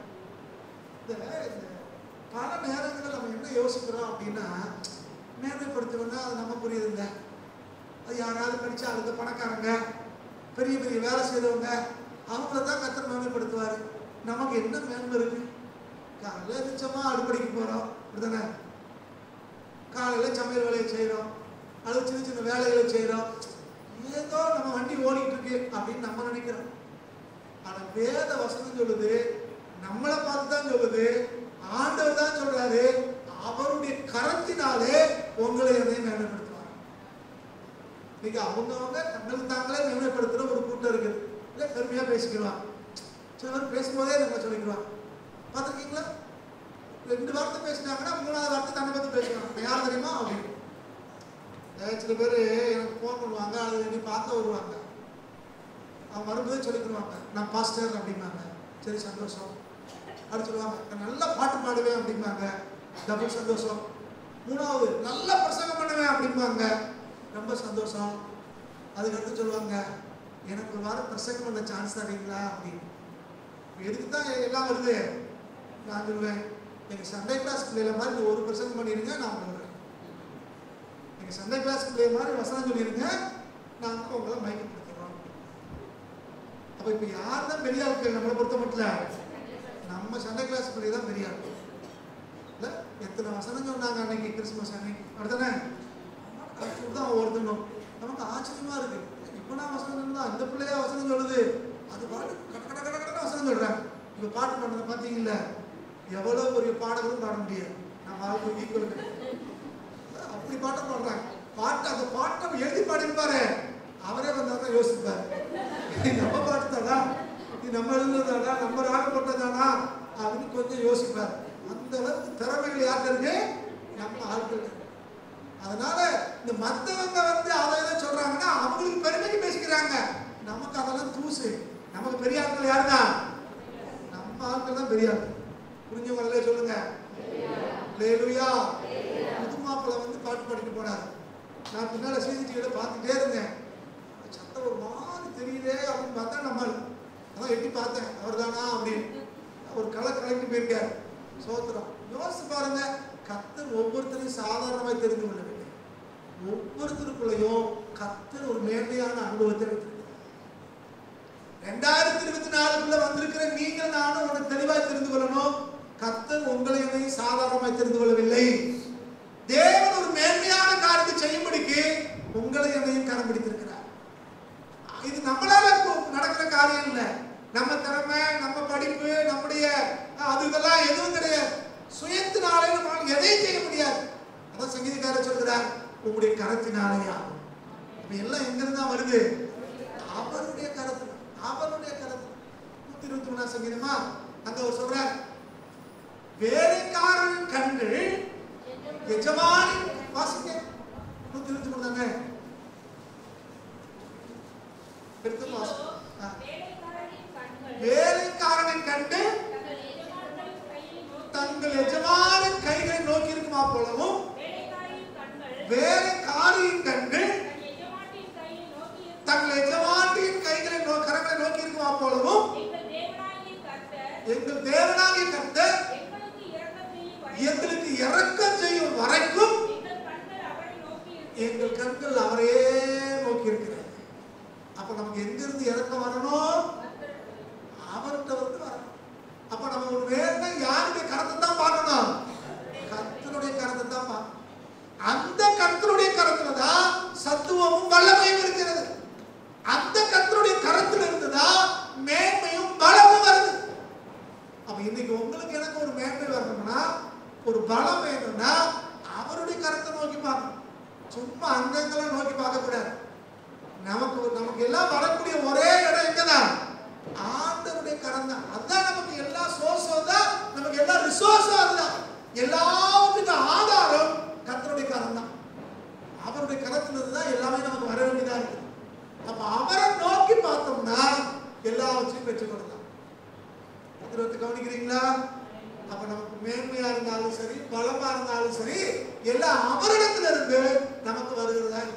பல நேரங்களில் நம்ம என்ன யோசிக்கிறோம் அப்படின்னா, மேன்மைப்படுத்துவேன்னா அது நம்ம புரியுது இல்லை. அது யாராவது படிச்சா அதுக்கு பணக்காரங்க, பெரிய பெரிய வேலை செய்தவங்க, அவங்கள தான் கர்த்தர் மேன்மைப்படுத்துவார். நமக்கு என்ன மேன்மை இருக்கு? காலையில் எழுந்திரிச்சோமா அடுப்படிக்கு போகிறோம், அப்படிதானே? காலையில் சமையல் வேலையை செய்கிறோம், அல்லது சின்ன சின்ன வேலைகளை செய்கிறோம். ஏதோ நம்ம வண்டி ஓடிட்டு இருக்கு அப்படின்னு நம்ம நினைக்கிறோம். ஆனால் வேத வசனம் சொல்லுது, நம்மளை பார்த்து தான் சொல்லுது, ஆண்டவர் தான் சொல்றாரு, அவருடைய கரத்தினாலே உங்களை எதையும் மேன்மைப்படுத்துவார். இன்னைக்கு அவங்கவுங்க தங்களுக்கு தாங்களே மேன்மைப்படுத்துற ஒரு கூட்டம் இருக்குது. இல்லை பெருமையாக பேசிக்கிறான். சில பேர் பேசும்போதே நம்ம சொல்லிக்கிறான். பார்த்துருக்கீங்களா? 2 வார்த்தை பேசினாங்கன்னா 3ஆவது வார்த்தை தன்னை பற்றி பேசுவாங்க. யார் தெரியுமா அப்படின்னு. சில பேர் எனக்கு ஃபோன் பண்ணுவாங்க, அது என்னை பார்க்க வருவாங்க. அவங்க வரும்போதே சொல்லிக்கிடுவாங்க, நான் பாஸ்டர் அப்படிம்பாங்க. சரி சந்தோஷம். அப்படி சொல்லுவாங்க, நல்லா பாட்டு பாடுவேன் அப்படிம்பாங்க, டபுள் சந்தோஷம். 3ஆவது நல்லா பிரசங்கம் பண்ணுவேன் அப்படிம்பாங்க, ரொம்ப சந்தோஷம். அதுக்கடுத்து சொல்லுவாங்க, எனக்கு ஒரு வாரம் பிரசங்கம் பண்ண சான்ஸ் தரீங்களா அப்படின்னு. எதுக்கு தான் எல்லாம் வருது? நான் சொல்லுவேன், எங்கள் சண்டே கிளாஸ் பிள்ளைல மாதிரி இந்த ஒரு பிரசங்கம் பண்ணிடுங்க, நான் சொல்கிறேன். எங்கள் சண்டே கிளாஸ் பிள்ளைய மாதிரி வசனம் சொல்லிடுங்க, நாங்கள் உங்களை மயக்கப்படுத்துகிறோம். அப்போ இப்போ யார் தான் பெரிய ஆட்கள்? நம்மளை பொறுத்த மட்டும் நம்ம சண்டே கிளாஸ் பிள்ளை தான் பெரிய ஆட்கள் இல்லை. எத்தனை வசனம் சொன்னாங்க அன்னைக்கு கிறிஸ்துமஸ் அன்னைக்கு, அப்படித்தானே? தான் ஒருத்தணும். நமக்கு ஆச்சரியமா இருக்கு. இப்போ நான் வசனம் சொன்னா அந்த பிள்ளையா வசனம் சொல்லுது, அது பாட்டு கட கட கட கடன்னு வசனம் சொல்றாங்க. இப்ப பாட்டு பாடுறத பாத்தீங்கல்ல, எவ்வளவு பெரிய பாடகரும் பாட முடியாது. நம்ம ஆளுக்கு ஈக்குவல் அப்படி பாட்டம் பாடுறாங்க. பாட்டு அந்த பாட்டை எழுதி பாடிருப்பாரு, அவரே வந்தாதான் யோசிப்பாரு, நம்ம பாட்டு தானா, இது நம்ம எழுதுனதானா, நம்ம ராகம் போட்டதானா அப்படின்னு கொஞ்சம் யோசிப்பாரு. அந்த அளவுக்கு திறமைகள் யார்கிட்ட இருக்கு? நம்ம ஆட்கள். அதனால இந்த மத்தவங்க அதை எதை சொல்றாங்கன்னா அவங்களுக்கு பெருமைக்கு பேசிக்கிறாங்க. நமக்கு அதெல்லாம் தூசு. நமக்கு பெரிய ஆட்கள் யாருன்னா நம்ம ஆட்கள் தான் பெரிய ஆட்கள். புரிஞ்சவங்களே சொல்லுங்க. ஹல்லேலூயா. புது மாப்பிள்ளை பாட்டு பாடிட்டு போனாரு. நான் பின்னால சிசிடிவியில பார்த்துட்டே இருந்தேன். சத்தம் ஒரு மாதிரி தெரியுதே அப்படின்னு பார்த்தா நம்ம அதான் எட்டி பார்த்தேன், அவர் தானா அப்படின்னு. ஒரு கலெக்ட் போயிருக்காரு. சோத்திரம். யோசிச்சு பாருங்க, கர்த்தர் ஒவ்வொருத்தரையும் சாதாரணமாக தெரிந்து கொள்ளவில்லை. ஒவ்வொருத்தருக்குள்ளையும் கர்த்தர் ஒரு மேன்மையான அனுபவத்தை வைத்திருக்கிறார். 2024 வந்திருக்கிற நீங்கள் நானும் ஒன்று தெளிவாய் தெரிந்து கொள்ளணும். கர்த்தர் உங்களை என்னையும் சாதாரணமாய் தெரிந்து கொள்ளவில்லை. தேவன் ஒரு மேன்மையான காரியத்தை செய்யும்படிக்கு உங்களை என்னையும் கரம் பிடித்திருக்கிறார். இது நம்மளால நடக்கிற காரியம் இல்லை. நம்ம திறமை, நம்ம படிப்பு, நம்முடைய அது இதெல்லாம் எதுவும் கிடையாது. சுயத்தினாலே நம்மளால எதையும் செய்ய முடியாது. அதான் சங்கீதக்காரர் சொல்கிறார், உங்களுடைய கரத்தினாலே ஆகும். இப்ப எல்லாம் எங்கிருந்தா வருது? அவருடைய கரத்துல. அவருடைய கரத்துல. 121 சங்கீதமா அங்க அவர் சொல்றார், வேலைக்காரன் கண்கள் எஜமானி வாசிக்க 123 தாங்க. எடுத்து வாசிக்க. வேலைக்காரனின் கண்டு தங்கள் எஜமானின் கைகளை நோக்கி இருக்குமா போலவும், வேலைக்காரியின் கண்கள் தங்கள் எஜமானின் கைகளை கரங்களை நோக்கி இருக்குமா போலவும், எங்கள் தேவனாகிய கர்த்தர் எங்களுக்கு இரக்கம் செய்யும் வரைக்கும் எங்கள் கண்கள் அவரையே நோக்கி இருக்கிறது. அப்ப நமக்கு எங்கிருந்து இரக்கம் வரணும்? அவர்கிட்ட வரணும். அப்ப நம்ம ஒரு வேலை யாருடைய கரத்தை தான் பார்க்கணும்? கர்த்தருடைய கரத்தை தான் பார்க்கணும். அந்த கர்த்தருடைய கரத்துல தான் சத்துவமும் வல்லமையும் இருக்கிறது. அந்த கர்த்தருடைய கரத்துல இருந்துதான் மேன்மையும் பலமும் வருது. அப்ப இன்னைக்கு உங்களுக்கு எனக்கு ஒரு மேன்மை வரணும்னா, ஒரு பலம் வேணும்னா அவருடைய கரத்தை நோக்கி பார்க்கணும். சும்மா அங்கங்கெல்லாம் நோக்கி பார்க்க கூடாது. நமக்கு எல்லாம் வரக்கூடிய ஒரே இடம் எங்கதான்? ஆண்டவருடைய கரம் தான். அதுதான் நமக்கு எல்லா சோர்ஸும் தான், நமக்கு எல்லா ரிசோர்ஸும் அதுதான். எல்லாத்துக்கும் ஆதாரம் கர்த்தருடைய கரம் தான். அவருடைய கரத்துல இருந்து தான் எல்லாமே நமக்கு வர வேண்டியதா இருக்கு. அப்ப அவரை நோக்கி பார்த்தோம்னா எல்லாவற்றையும் பெற்றுக்கொள்ளலாம். கவனிக்கிறீங்களா? அப்ப நமக்கு மேன்மையா இருந்தாலும் சரி, பலமா இருந்தாலும் சரி, எல்லாம் அவரிடத்துல இருந்து நமக்கு வருகிறதா இருக்கு.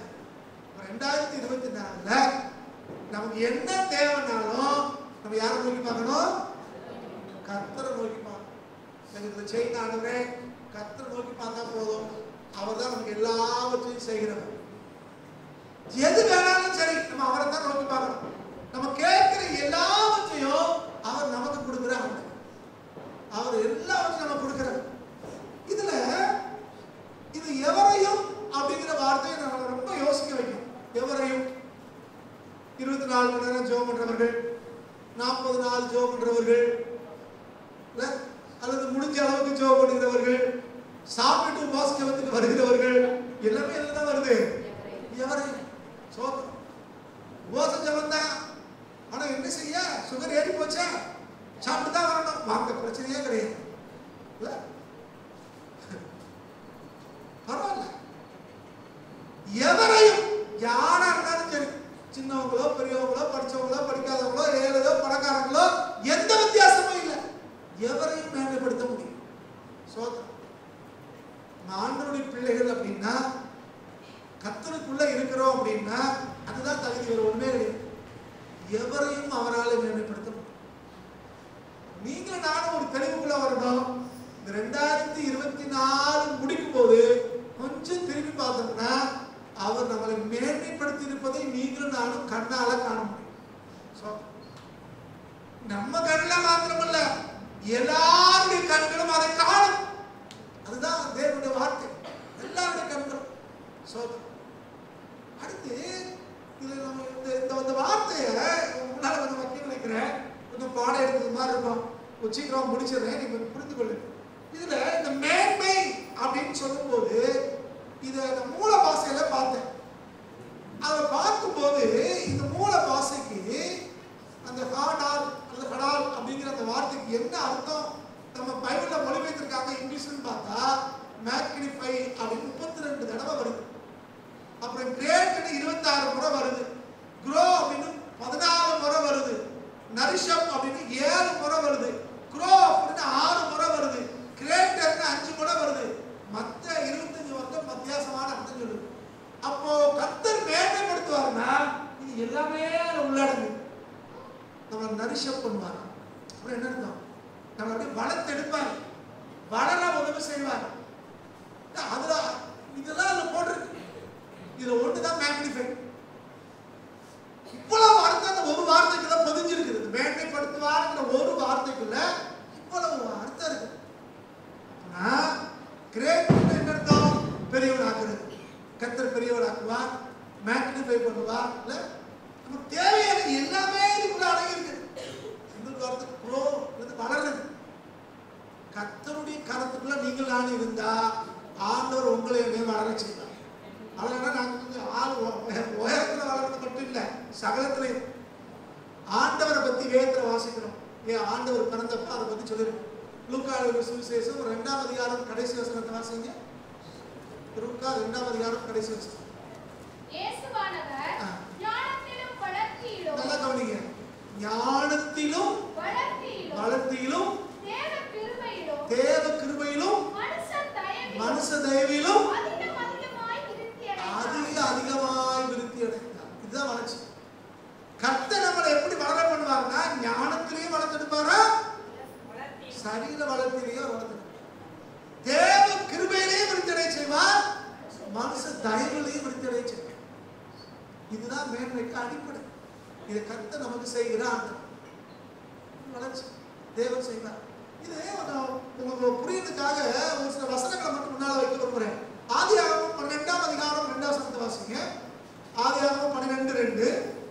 2024 நமக்கு என்ன தேவைனாலும் நம்ம யாரை நோக்கி பார்க்கணும்? கர்த்தரை நோக்கி பார்க்கணும். எனக்கு இந்த செயின் ஆனவரே, கர்த்தரை நோக்கி பார்த்தா போதும். அவர் தான் நமக்கு எல்லாவற்றையும் செய்கிறவர். எது வேணாலும் சரி, நம்ம அவரை தான் நோக்கி பார்க்கணும். நம்ம கேட்கிற எல்லாவற்றையும் அவர் நமக்கு கொடுக்கிறார். அவர் எல்லாவற்றையும் நம்ம கொடுக்கிறார். இதுல இது எவரையும் அப்படிங்கிற வார்த்தையை நம்ம ரொம்ப யோசிக்க வைக்கும். எவரையும் 24 மணி நேரம் ஜெபம் பண்றவர்கள், 40 நாள் ஜெபம் பண்றவர்கள், அல்லது முடிஞ்ச அளவுக்கு ஜெபம் பண்ணுகிறவர்கள், சாப்பிட்டு உபாச ஜெபத்துக்கு வருகிறவர்கள், எல்லாமே எல்லாம் வருது. எவரையும் சோத்திரம். உபாச ஜெபம் தான். ஆனா என்ன செய்ய? சுகர் ஏறி போச்சா? சாப்பிட்டு தான் வரணும். வாங்க, பிரச்சனையே கிடையாது. பரவாயில்ல. எவரையும் யாரா இருந்தாலும் சரி, சின்னவங்களோ பெரியவங்களோ படிச்சவங்களோ படிக்காதவங்களோ ஏழையோ பணக்காரங்களோ எந்த வித்தியாசமும் இல்லை. எவரையும் மேன்மைப்படுத்த முடியும். சோதனை. ஆண்டவருடைய பிள்ளைகள் அப்படின்னா, கர்த்தருக்குள்ள இருக்கிறோம் அப்படின்னா அதுதான் தகுதி. வேற ஒண்ணுமே கிடையாது. எவரையும் அவரால் மேன்மைப்படுத்த முடியும். நீங்க நானும் ஒரு தெளிவுக்குள்ள வரணும். இந்த 2024 முடிக்கும் போது கொஞ்சம் திரும்பி பார்த்தோம்னா அவர் நம்மளை மேன்மைப்படுத்தி இருப்பதை நீங்களும் நானும் கண்ணால காண முடியும். நம்ம கண்ணில் மாத்திரமல்ல, எல்லாருடைய கண்களும் அதை காணும். அதுதான் தேவனுடைய வார்த்தை. எல்லாருடைய கண்களும். அடுத்து இதுல நம்ம இந்த வார்த்தையை முன்னால கொஞ்சம் வைக்க நினைக்கிறேன். கொஞ்சம் பாடம் எடுத்தது மாதிரி இருக்கும். சீக்கிரம் முடிச்சிடுறேன், நீங்க புரிந்து கொள்ளுங்க. இதுல இந்த மேன்மை அப்படின்னு சொல்லும்போது இதை நான் மூல பாஷையில பார்த்தேன். அதை பார்க்கும்போது இந்த மூல பாஷைக்கு அந்த ஹாடால் அல்லது ஹடால் அப்படிங்கிற அந்த வார்த்தைக்கு என்ன அர்த்தம் நம்ம பைபிள்ல மொழிபெயர்த்திருக்காங்க இங்கிலீஷ்னு பார்த்தா மேக்னிஃபை அப்படின்னு 32 தடவை வருது. அப்புறம் கிரேட்னு 26 முறை வருது. க்ரோ அப்படின்னு 14 முறை வருது. நரிஷப் அப்படின்னு 7 முறை வருது. க்ரோ அப்படின்னு 6 முறை வருது. கிரேட்டர்னு 5 முறை வருது. மற்ற 25 வருடம் வித்தியாசமான அர்த்தம் சொல்லுது. அப்போ கர்த்தர் மேன்மைப்படுத்துவாருன்னா இது எல்லாமே உள்ளடங்கு. நம்ம நரிஷப் பண்ணுவார். அப்புறம் என்ன அர்த்தம்? நம்ம அப்படியே வளர்த்தெடுப்பார், வளர உதவி செய்வார். அதுல இதெல்லாம் அதுல போட்டிருக்கு. இதுல ஒண்ணுதான் மேக்னிஃபை. இவ்வளவு அர்த்தம் அந்த ஒரு வார்த்தைக்குள்ள பொதிஞ்சிருக்குது. மேன்மைப்படுத்துவார்ங்கிற ஒரு வார்த்தைக்குள்ள இவ்வளவு அர்த்தம் இருக்கு. கிரேட் என்ன அர்த்தம்? பெரியவர் ஆக்குறது. கர்த்தர் பெரியவர் ஆக்குவார், மேக்னிஃபை பண்ணுவார். இல்ல நமக்கு தேவையான எல்லாமே இதுக்குள்ள அடங்கி இருக்கு. இன்னொரு வார்த்தை க்ரோ, வளர்றது. கர்த்தருடைய கரத்துக்குள்ள நீங்கள் நான் இருந்தா ஆண்டவர் உங்களை வளர செய்வார். வளரனா நாங்க கொஞ்சம் ஆள் உயரத்துல வளர்றது மட்டும் இல்ல, சகலத்திலையும். ஆண்டவரை பத்தி வேதத்துல வாசிக்கிறோம். ஏன் ஆண்டவர் பிறந்தப்ப அதை பத்தி சொல்லிருக்கோம். லூக்கா சுவிசேஷம் 2ஆம் அதிகாரம் கடைசி வசனத்தை வாசிங்க. லூக்கா 2ஆம் அதிகாரம் கடைசி வசனம். இயேசுவானவர் ஞானத்திலும் வளர்த்தியிலும், நல்லா கவனிங்க, ஞானத்திலும் வளர்த்தியிலும் தேவ கிருபையிலும் மனுஷ தயவிலும் அதிகமாய் விருத்தி அடைந்தார். இதுதான் வளர்ச்சி. கர்த்தர் நம்மளை எப்படி வளர பண்ணுவாருன்னா ஞானத்திலையும் வளர்த்தெடுப்பாரா, சரீர வளர்த்திலையும் வளர்த்தெடுப்பார். தேவ கிருபையிலையும் விருத்தி அடைய செய்வார், மனுஷ தயவிலையும் விருத்தி அடைய செய்வார். இதுதான் மேன்மைக்கு அடிப்படை. இதை கர்த்தர் நமக்கு செய்கிறார். வளர்ச்சி தேவன் செய்வார். இது உங்களுக்கு புரியுறதுக்காக ஒரு சில வசனங்களை மட்டும் முன்னால வைக்க விரும்புறேன். ஆதியாகமம் 12ஆம் அதிகாரம் 2ஆம் வசனத்தை வாசிங்க. ஆதியாகமம் 12:2.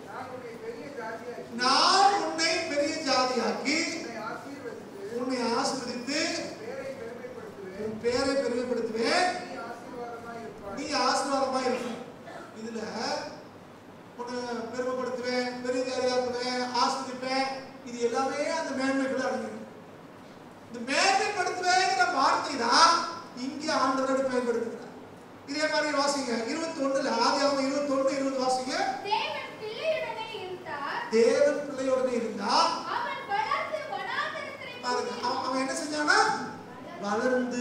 நான் உன்னை பெரிய ஜாதியாக்கி உன்னை ஆசீர்வதித்து உன் பேரை பெருமைப்படுத்துவேன், நீ ஆசீர்வாதமாய் இருப்ப. இதுல உன்னை பெருமைப்படுத்துவேன், பெரிய ஜாதியாக்குவேன், ஆசீர்வதிப்பேன், இது எல்லாமே அந்த மேன்மைக்குள்ள அடங்கிடும். இந்த மேன்மைப்படுத்துவேங்கிற வார்த்தை தான் இங்கே ஆண்டவரோடு பயன்படுத்துகிறார். இதே மாதிரி வாசிங்க 21ல ஆதியாகமம் 21:20 வாசிங்க. தேவன் பிள்ளையோடனே இருந்தார். அவன் என்ன செஞ்சானா? வளர்ந்து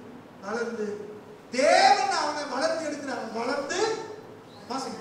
தேவன் அவனை வளர்த்து எடுக்கிறார். வளர்ந்து வாசிங்க.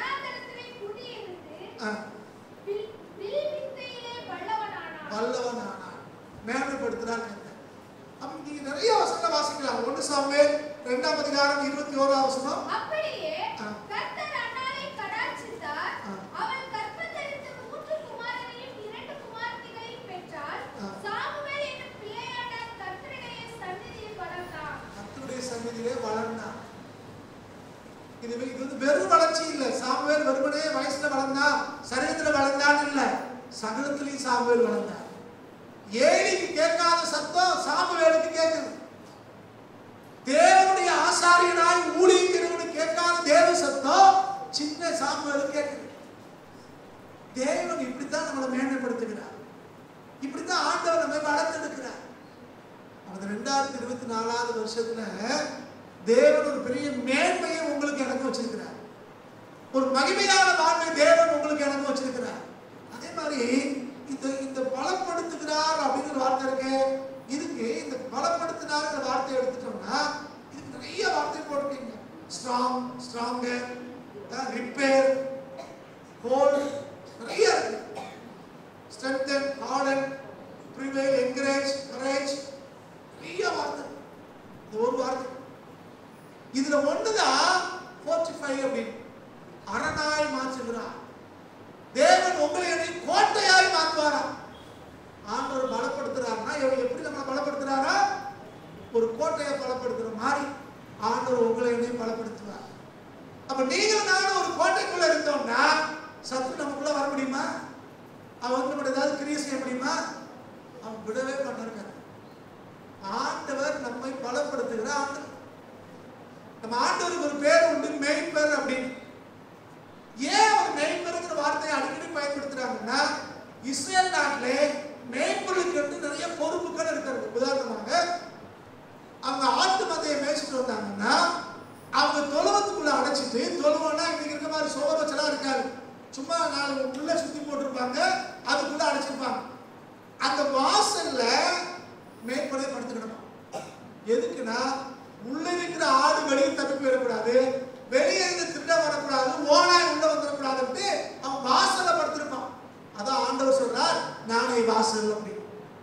வல்லவனானான், மேன்மைப்படுத்துறார். அப்ப நீங்க நிறைய வசனங்களை வாசிக்கலாம். 1 சாமுவேல் 2ஆம் அதிகாரம் 21ஆம் வசனம். அப்படியே கர்த்தர் அன்னாளை கடாட்சித்தார். அவள் கர்ப்பத்தரித்து 3 குமாரரையும் 2 குமாரத்திகளையும் பெற்றாள். சாமுவேல் என்னும் பிள்ளையான கர்த்தருடைய சந்நிதியில் வளர்ந்தான். கர்த்தருடைய சந்நிதியிலே வளர்ந்தான். இது வந்து வெறும் வளர்ச்சி இல்ல. சாமுவேல் வெறுமனே வயசுல வளர்ந்தா, சரீரத்துல வளர்ந்தான் இல்ல, சகலத்திலையும் சாமுவேல் வளர்ந்தார். ஏலிக்கு கேட்காத சத்தம் சாமுவேலுக்கு கேட்குது. தேவனுடைய ஆசாரியனாய் ஊழியர்களுக்கு கேட்காத தேவ சத்தம் சின்ன சாமுவேலுக்கு கேட்குது. தேவன் இப்படித்தான் நம்மளை மேன்மைப்படுத்துகிறார். இப்படித்தான் ஆண்டவர் நம்மை வளர்த்தெடுக்கிறார். அந்த 2024ஆவது வருஷத்துல தேவன் ஒரு பெரிய மேன்மையை உங்களுக்கு எனக்கு வச்சிருக்கிறார். ஒரு மகிமையான வாழ்வை தேவன் உங்களுக்கு எனக்கு வச்சிருக்கிறார். அதே மாதிரி இந்த பலப்படுத்துகிறார் அப்படிங்கிற வார்த்தை இருக்கு. இதுக்கு இந்த பலப்படுத்தினார் வார்த்தை எடுத்துட்டோம்னா இதுக்கு நிறைய வார்த்தை போட்டுருக்கீங்க. ஸ்ட்ராங், ஸ்ட்ராங்கர், ரிப்பேர், ஹோல்ட், நிறைய இருக்கு. Strengthen, harden, prevail, encourage, courage, நிறைய வார்த்தை. இந்த ஒரு வார்த்தை இதுல ஒண்ணுதான் ஃபோர்ட்டிஃபை அப்படின்னு அரணாய் மாற்றுகிறார். தேவன் உங்களை கோட்டையாய் மாற்றுவாரா? ஆண்டவர் பலப்படுத்துறாருன்னா எப்படி நம்ம பலப்படுத்துறாரா? ஒரு கோட்டையை பலப்படுத்துற மாதிரி ஆண்டவர் உங்களை பலப்படுத்துவார். அப்ப நீங்க நானும் ஒரு கோட்டைக்குள்ள இருந்தோம்னா சத்து நமக்குள்ள வர முடியுமா? அவன் வந்து ஏதாவது கிரியை செய்ய முடியுமா? அவன் விடவே மாட்டாருங்க. ஆண்டவர் நம்மை பலப்படுத்துகிற ஆண்டவர். நம்ம ஆண்டவருக்கு ஒரு பேர் உண்டு, மேய்ப்பர் அப்படின்னு. ஏன் அவர் மேய்ப்பருங்கிற வார்த்தையை அடிக்கடி பயன்படுத்துறாங்கன்னா, இஸ்ரேல் நாட்டிலே மேய்ப்பருக்கு வந்து நிறைய பொறுப்புகள் இருக்கிறது. உதாரணமாக அவங்க ஆட்டு மந்தையை மேய்ச்சிட்டு வந்தாங்கன்னா அவங்க தொழுவத்துக்குள்ள அடைச்சிட்டு, தொழுவம்னா இன்னைக்கு இருக்க மாதிரி சோபச்செல்லாம் இருக்காது, சும்மா 4 புல்ல சுத்தி போட்டிருப்பாங்க, அதுக்குள்ள அடைச்சிருப்பாங்க. அந்த வாசல்ல மேய்ப்பனை படுத்துக்கணும். எதுக்குன்னா உள்ள இருக்கிற ஆடு வெளியே தப்பி போயிடக்கூடாது, வெளியே இருந்து திருட வரக்கூடாது, ஓனாய் உள்ள வந்துடக்கூடாதுன்னு அவன் வாசல்ல படுத்திருப்பான். அதான் ஆண்டவர் சொல்றார், நானே வாசல் அப்படின்னு.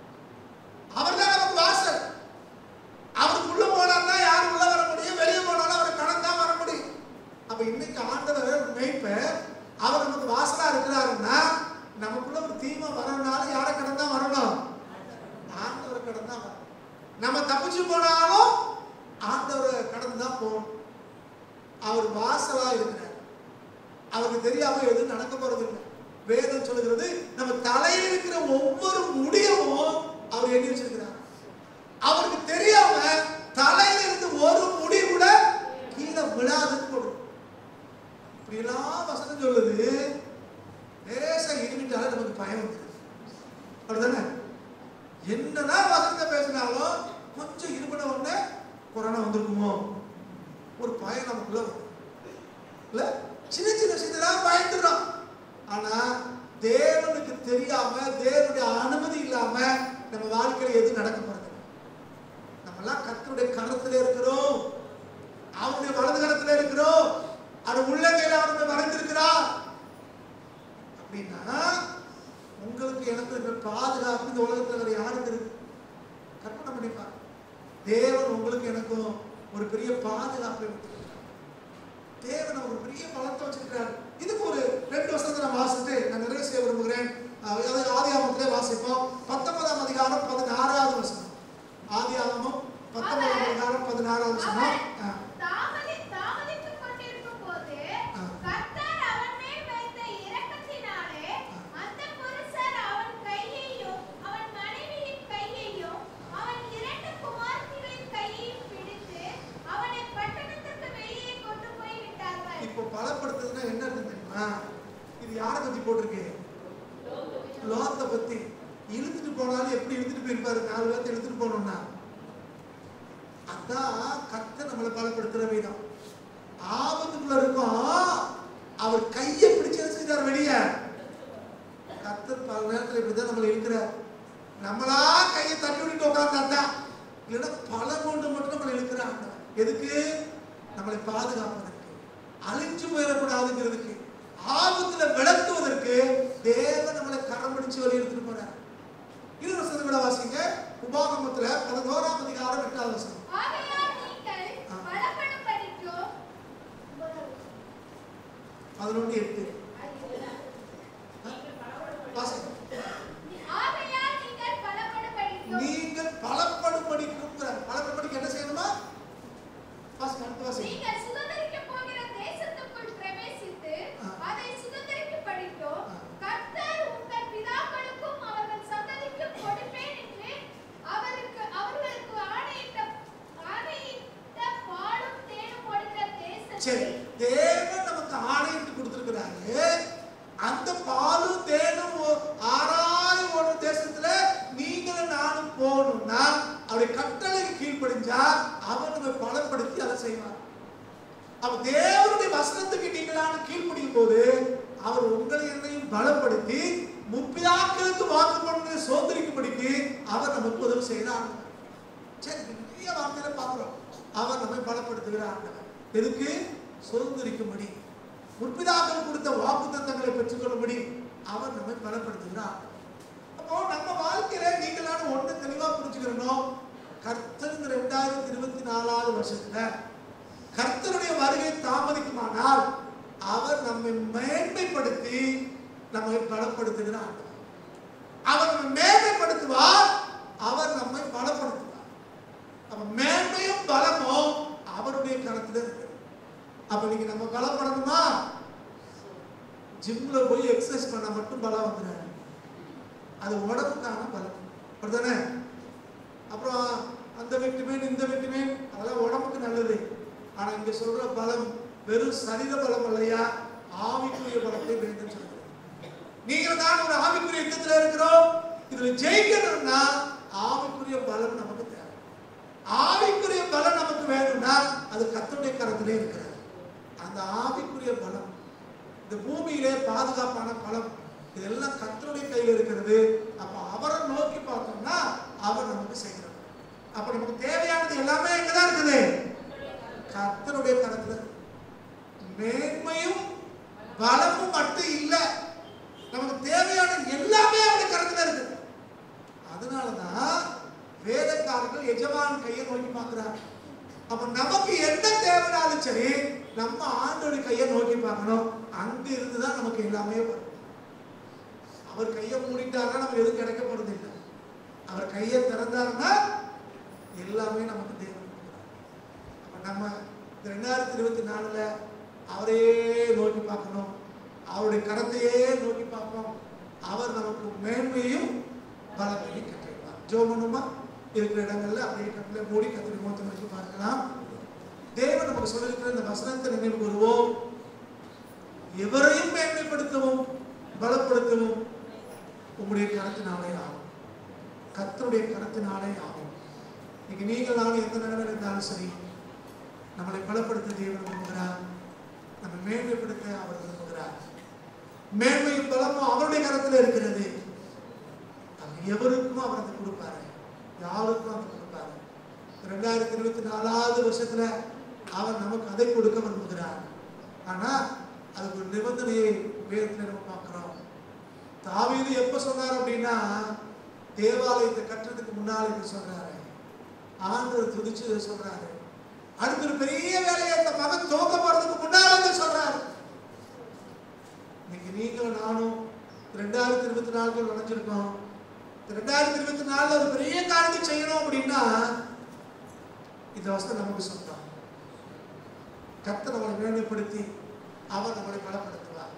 அவர் தான் நமக்கு வாசல். அவருக்கு உள்ள போனான்னா யாரும் உள்ள வர முடியும், வெளியே போனாலும் அவரை கடந்தான் வர முடியும். அப்ப இன்னைக்கு ஆண்டவர் மேய்ப்பர், அவர் நமக்கு வாசலா இருக்கிறாருன்னா நமக்குள்ள ஒரு தீமை வரனாலும் யாரை கடந்தான் வரணும்? ஆண்டவரை கடந்தான் வரணும். நம்ம தப்பிச்சு போனாலும் ஆண்டவரை கடந்து தான் போகணும். அவர் வாசலா இருக்கிறார். அவருக்கு தெரியாம எதுவும் நடக்க போறது இல்லை. வேதம் சொல்லுகிறது, நம்ம தலையில் இருக்கிற ஒவ்வொரு முடியவும் அவர் எண்ணி வச்சிருக்கிறார். அவருக்கு தெரியாம தலையில இருந்து ஒரு முடி கூட கீழே விழாதுன்னு போடும். இப்படி எல்லாம் வசனம் சொல்லுது. லேசா இருமிட்டாலே நமக்கு பயம் வந்துடுது. அப்படிதானே? என்னதான் வசனத்தை பேசினாலும் கொஞ்சம் இருமின உடனே கொரோனா வந்திருக்குமோ ஒரு பயம் நமக்குள்ள இல்ல. சின்ன சின்ன விஷயத்தான் பயந்துடும். ஆனா தேவனுக்கு தெரியாம, தேவனுடைய அனுமதி இல்லாம நம்ம வாழ்க்கையில எது நடக்க போறது? நம்மெல்லாம் கர்த்தருடைய கரத்துல இருக்கிறோம், அவருடைய வலது கரத்துல இருக்கிறோம், அது உள்ளங்கையில அவருடைய வரைந்திருக்கிறார். அப்படின்னா உங்களுக்கு எனக்கு இருக்கிற பாதுகாப்பு இந்த உலகத்துல வேற யாருக்கு இருக்கு? கற்பனை பண்ணிப்பார். தேவன் உங்களுக்கு எனக்கும் ஒரு பெரிய பாதுகாப்பு கொடுத்திருக்கிறார். தேவன் ஒரு பெரிய பலத்தை வச்சிருக்கிறார். இதுக்கு ஒரு 2 வருஷத்தை நான் வாசிட்டு நான் நிறைய செய்ய விரும்புகிறேன். ஆதியாகமத்திலே வாசிப்போம். 19ஆம் அதிகாரம் 16வது வசனம். ஆதியாகமம் 19ஆம் அதிகாரம் 16வது வசனம். தாமதித்துக் கொண்டிருக்கும் போது கர்த்தர் அவன் மேல் வைத்த இரக்கத்தினாலே அந்த புருஷர் அவன் கையையும் அவன் மனைவியின் கையையும் அவன் 2 குமாரத்திகளின் கையையும் பிடித்து அவனை பட்டணத்திற்கு வெளியே கொண்டு போய் விட்டார்கள். இப்போ பலப்படுத்துதுன்னா என்ன அர்த்தம் தெரியுமா? இது யாரை பத்தி போட்டிருக்கு? லோத்தை பத்தி. இழுத்துட்டு போனாலும் எப்படி இழுத்துட்டு போயிருப்பாரு? 4 பேர்த்த இழுத்துட்டு போனோம்னா. அதான் கர்த்தர் நம்மளை பலப்படுத்துற விதம். ஆபத்துக்குள்ள இருக்கும், அவர் கையை பிடிச்சு வச்சுட்டார் வெளியே. கர்த்தர் பல நேரத்தில் இப்படிதான் நம்மளை இழுக்கிறார். நம்மளா கையை தட்டி விட்டு உட்கார்ந்தா இல்லைன்னா பல கொண்டு மட்டும் நம்மளை இழுக்கிறாங்க. எதுக்கு? நம்மளை பாதுகாப்பதற்கு, அழிஞ்சு போயிடக்கூடாதுங்கிறதுக்கு, ஆபத்துல விளக்குவதற்கு தேவன் நம்மளை கரம் பிடிச்சு வெளியே எடுத்துட்டு போறார். இது வசனத்தை விட வாசிங்க. உபாகமத்துல 11ஆம் அதிகாரம் 8வது வசனம். ஆகையால் நீங்கள் பலப்படும்படிக்கும் 11:8 வாசிங்க. ஆகையால் நீங்கள் பலப்படும்படிக்கும் நீங்கள் பலப்படும்படிக்கும். பலப்படும்படிக்கு என்ன செய்யணுமா? வாசிங்க, அடுத்து வாசிங்க. நீங்கள் சுதந்தரிக்கப் போகிற தேசத்துக்குள் பிரவேசித்து அதை சுதந்தரிக்கும்படிக்கும் கர்த்தர் உங்கள் பிதாக்களுக்கும் அவர்கள் சந்ததிக்கும் கொடுப்பேன் என்று அவர்களுக்கு ஆணையிட்ட பாலும் தேனும் ஓடுகிற தேசத்தை. சரி, தேவன் நமக்கு ஆணையிட்டு கொடுத்திருக்கிறாரு. அந்த பாலும் தேனும் ஆறாய் ஓடுற தேசத்துல நீங்களும் நானும் போகணும்னா அவருடைய கட்டளைக்கு கீழ்ப்படிஞ்சா அவர் நம்ம பலப்படுத்தி அதை செய்வார். அப்ப தேவனுடைய வசனத்துக்கு நீங்களான கீழ்ப்படியும் போது அவர் உங்களை என்னையும் பலப்படுத்தி முற்பிதாக்களுக்கு வாக்கு பண்ண சோதரிக்கும்படிக்கு அவர் நமக்கு உதவி செய்கிறார். சரி, நிறைய வார்த்தையில பார்க்கிறோம். அவர் நம்மை பலப்படுத்துகிறார். எதுக்கு? சுதந்திரிக்கும்படி, முற்பிதாக்கள் கொடுத்த வாக்கு தத்தங்களை பெற்றுக்கொள்ளும்படி அவர் நம்மை பலப்படுத்துகிறார். அப்போ நம்ம வாழ்க்கையில நீங்களான ஒண்ணு தெளிவா புரிஞ்சுக்கிறோம். கர்த்தர் 2024வது வருஷத்துல கர்த்தருடைய வருகை தாமதிக்குமானால் அவர் நம்மை மேன்மைப்படுத்தி நம்மை பலப்படுத்துகிறார். அவர் நம்மை மேன்மைப்படுத்துவார், அவர் நம்மை பலப்படுத்துவார். அப்ப மேன்மையும் பலமும் அவருடைய கரத்துல இருக்கு. அப்ப நீங்க நம்ம பலப்படணுமா? ஜிம்ல போய் எக்ஸசைஸ் பண்ண மட்டும் பலம் வந்துடாது. அது உடம்புக்கான பலம். அப்படிதானே? இங்க சொல்ற பலம் வெறும் சரீர பலம் இல்லையா, ஆவிக்குரிய பலத்தை வேண்டும் சொல்றேன். நீங்கள் தான் ஒரு ஆவிக்குரிய யுத்தத்தில் இருக்கிறோம். இதுல ஜெயிக்கணும்னா ஆவிக்குரிய பலம் நமக்கு தேவை. ஆவிக்குரிய பலம் நமக்கு வேணும்னா அது கர்த்தருடைய கரத்திலே இருக்கிறது. அந்த ஆவிக்குரிய பலம், இந்த பூமியிலே பாதுகாப்பான பலம், இதெல்லாம் கர்த்தருடைய கையில் இருக்கிறது. அப்ப அவரை நோக்கி பார்த்தோம்னா அவர் நமக்கு செய்கிறார். அப்ப நமக்கு தேவையானது எல்லாமே எங்கதான் இருக்குது? கர்த்தருடைய கரத்துல. மேன்மையும் பலமும் மட்டும் இல்ல, நமக்கு தேவையான எல்லாமே அவருடைய கரத்துல இருக்கு. அதனாலதான் வேலைக்காரர்கள் எஜமான் கையை நோக்கி பார்க்கிறார். அப்ப நமக்கு என்ன தேவைனாலும் சரி நம்ம ஆண்டோட கையை நோக்கி பார்க்கணும். அங்க இருந்துதான் நமக்கு எல்லாமே வரும். அவர் கையை மூடிட்டாருன்னா நமக்கு எதுவும் கிடைக்கப்படுறது இல்லை. அவர் கையை திறந்தாருன்னா எல்லாமே நமக்கு தேவை. அப்ப நம்ம 2024 அவரையே நோக்கி பார்க்கணும். அவருடைய கரத்தையே நோக்கி பார்ப்போம். அவர் நமக்கு மேன்மையும் பலத்தையும் கற்றுக்கலாம். ஜோமனுமா இருக்கிற இடங்கள்ல அப்படியே கட்டளை மூடி கத்திரி மூத்த நோக்கி பார்க்கலாம். தேவன் நமக்கு சொல்லியிருக்கிற இந்த வசனத்தை நினைவு கூறுவோம். எவரையும் மேன்மைப்படுத்தவும் பலப்படுத்தவும் உங்களுடைய கரத்தினாலே ஆகும். கர்த்தருடைய கரத்தினாலே ஆகும். இன்னைக்கு நீங்கள் நானும் எந்த நிலைமையில் இருந்தாலும் சரி, நம்மளை பலப்படுத்த தேவன் விரும்புகிறார். நம்ம மேன்மைப்படுத்த அவர் விரும்புகிறார். மேன்மையும் பலமும் அவருடைய கரத்தில் இருக்கிறது. அது எவருக்கும் அவர் அதை கொடுப்பாரு, யாருக்கும் அதை கொடுப்பாரு. 2024 வருஷத்துல அவர் நமக்கு அதை கொடுக்க விரும்புகிறார். ஆனா அதுக்கு ஒரு நிபந்தனையை வேதத்துல நம்ம பார்க்கிறோம். தாவீது எப்ப சொன்னார் அப்படின்னா, தேவாலயத்தை கட்டுறதுக்கு முன்னால சொல்றாரு, ஆண்டவர் துதிச்சு சொல்றாரு. அடுத்த ஒரு பெரிய வேலையை அந்த மகன் துவக்க போறதுக்கு முன்னால சொல்றாரு. இன்னைக்கு நீங்களும் நானும் 2024 நுழைஞ்சிருக்கோம். 2024 ஒரு பெரிய காரியத்தை செய்யணும் அப்படின்னா இந்த வசனம் நமக்கு சொந்தம். கர்த்தர் நம்மளை மேன்மைப்படுத்தி அவர் நம்மளை பலப்படுத்துவார்.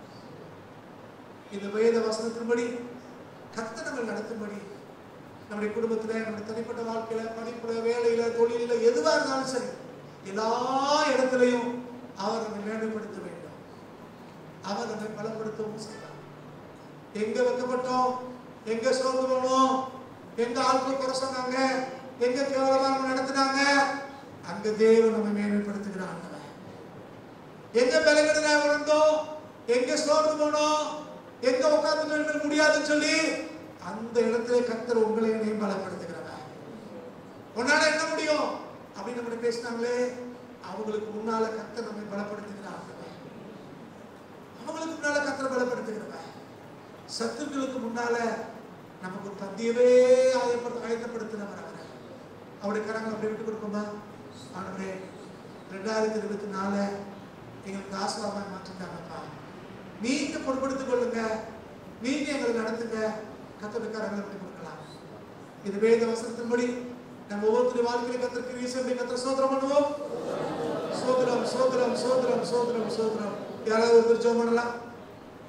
இந்த வேத வசனத்தின்படி கர்த்தர் நம்மை நடத்தும்படி நம்முடைய குடும்பத்துல, நம்முடைய தனிப்பட்ட வாழ்க்கையில, படிப்புல, வேலையில, தொழில, எதுவா இருந்தாலும் சரி, எல்லா இடத்திலையும் அவர் நம்மை மேன்மைப்படுத்த வேண்டும். அவர் நம்மை பலப்படுத்தவும் செய்வார். எங்க வைக்கப்பட்டோம், எங்க சோர்ந்து போனோம், எங்க ஆட்கள் குறை சொன்னாங்க, எங்க கேவலமா நம்ம நடத்தினாங்க, அங்க தேவன் நம்மை மேன்மைப்படுத்துகிறார். எங்க பலகீனராக விழுந்தோம், எங்க சோர்ந்து போனோம், எங்க உட்கார்ந்து முடியாதுன்னு சொல்லி அந்த இடத்துல கர்த்தர் உங்களை என்னையும் பலப்படுத்துகிறவர். உன்னால என்ன முடியும் அப்படின்னு நம்ம பேசினாங்களே, அவங்களுக்கு முன்னால கர்த்தர் நம்மை பலப்படுத்துகிறார். அவங்களுக்கு முன்னால கர்த்தர் பலப்படுத்துகிறவர். சத்துருக்களுக்கு முன்னால நமக்கு ஒரு பந்தியவே ஆயத்தப்படுத்தினவர் அவர். அவருடைய கரங்களை அப்படி விட்டு கொடுப்போமா? ஆண்டவரே, 2024 எங்களுக்கு ஆசீர்வாதமாக மாற்றிட்டாங்கப்பா. நீங்க பொறுப்படுத்திக் கொள்ளுங்க, நீங்க எங்களை நடத்துங்க. கர்த்தருடைய கரங்களை விட்டு கொடுக்கலாம். இது வேத வசனத்தின்படி நம்ம ஒவ்வொருத்தருடைய வாழ்க்கையில கர்த்தருக்கு வீசம்பி கர்த்தர் சோதரம் பண்ணுவோம். சோதரம் சோதரம் சோதரம் சோதரம் சோதரம். யாராவது ஒருத்தர் ஜெபம் பண்ணலாம்?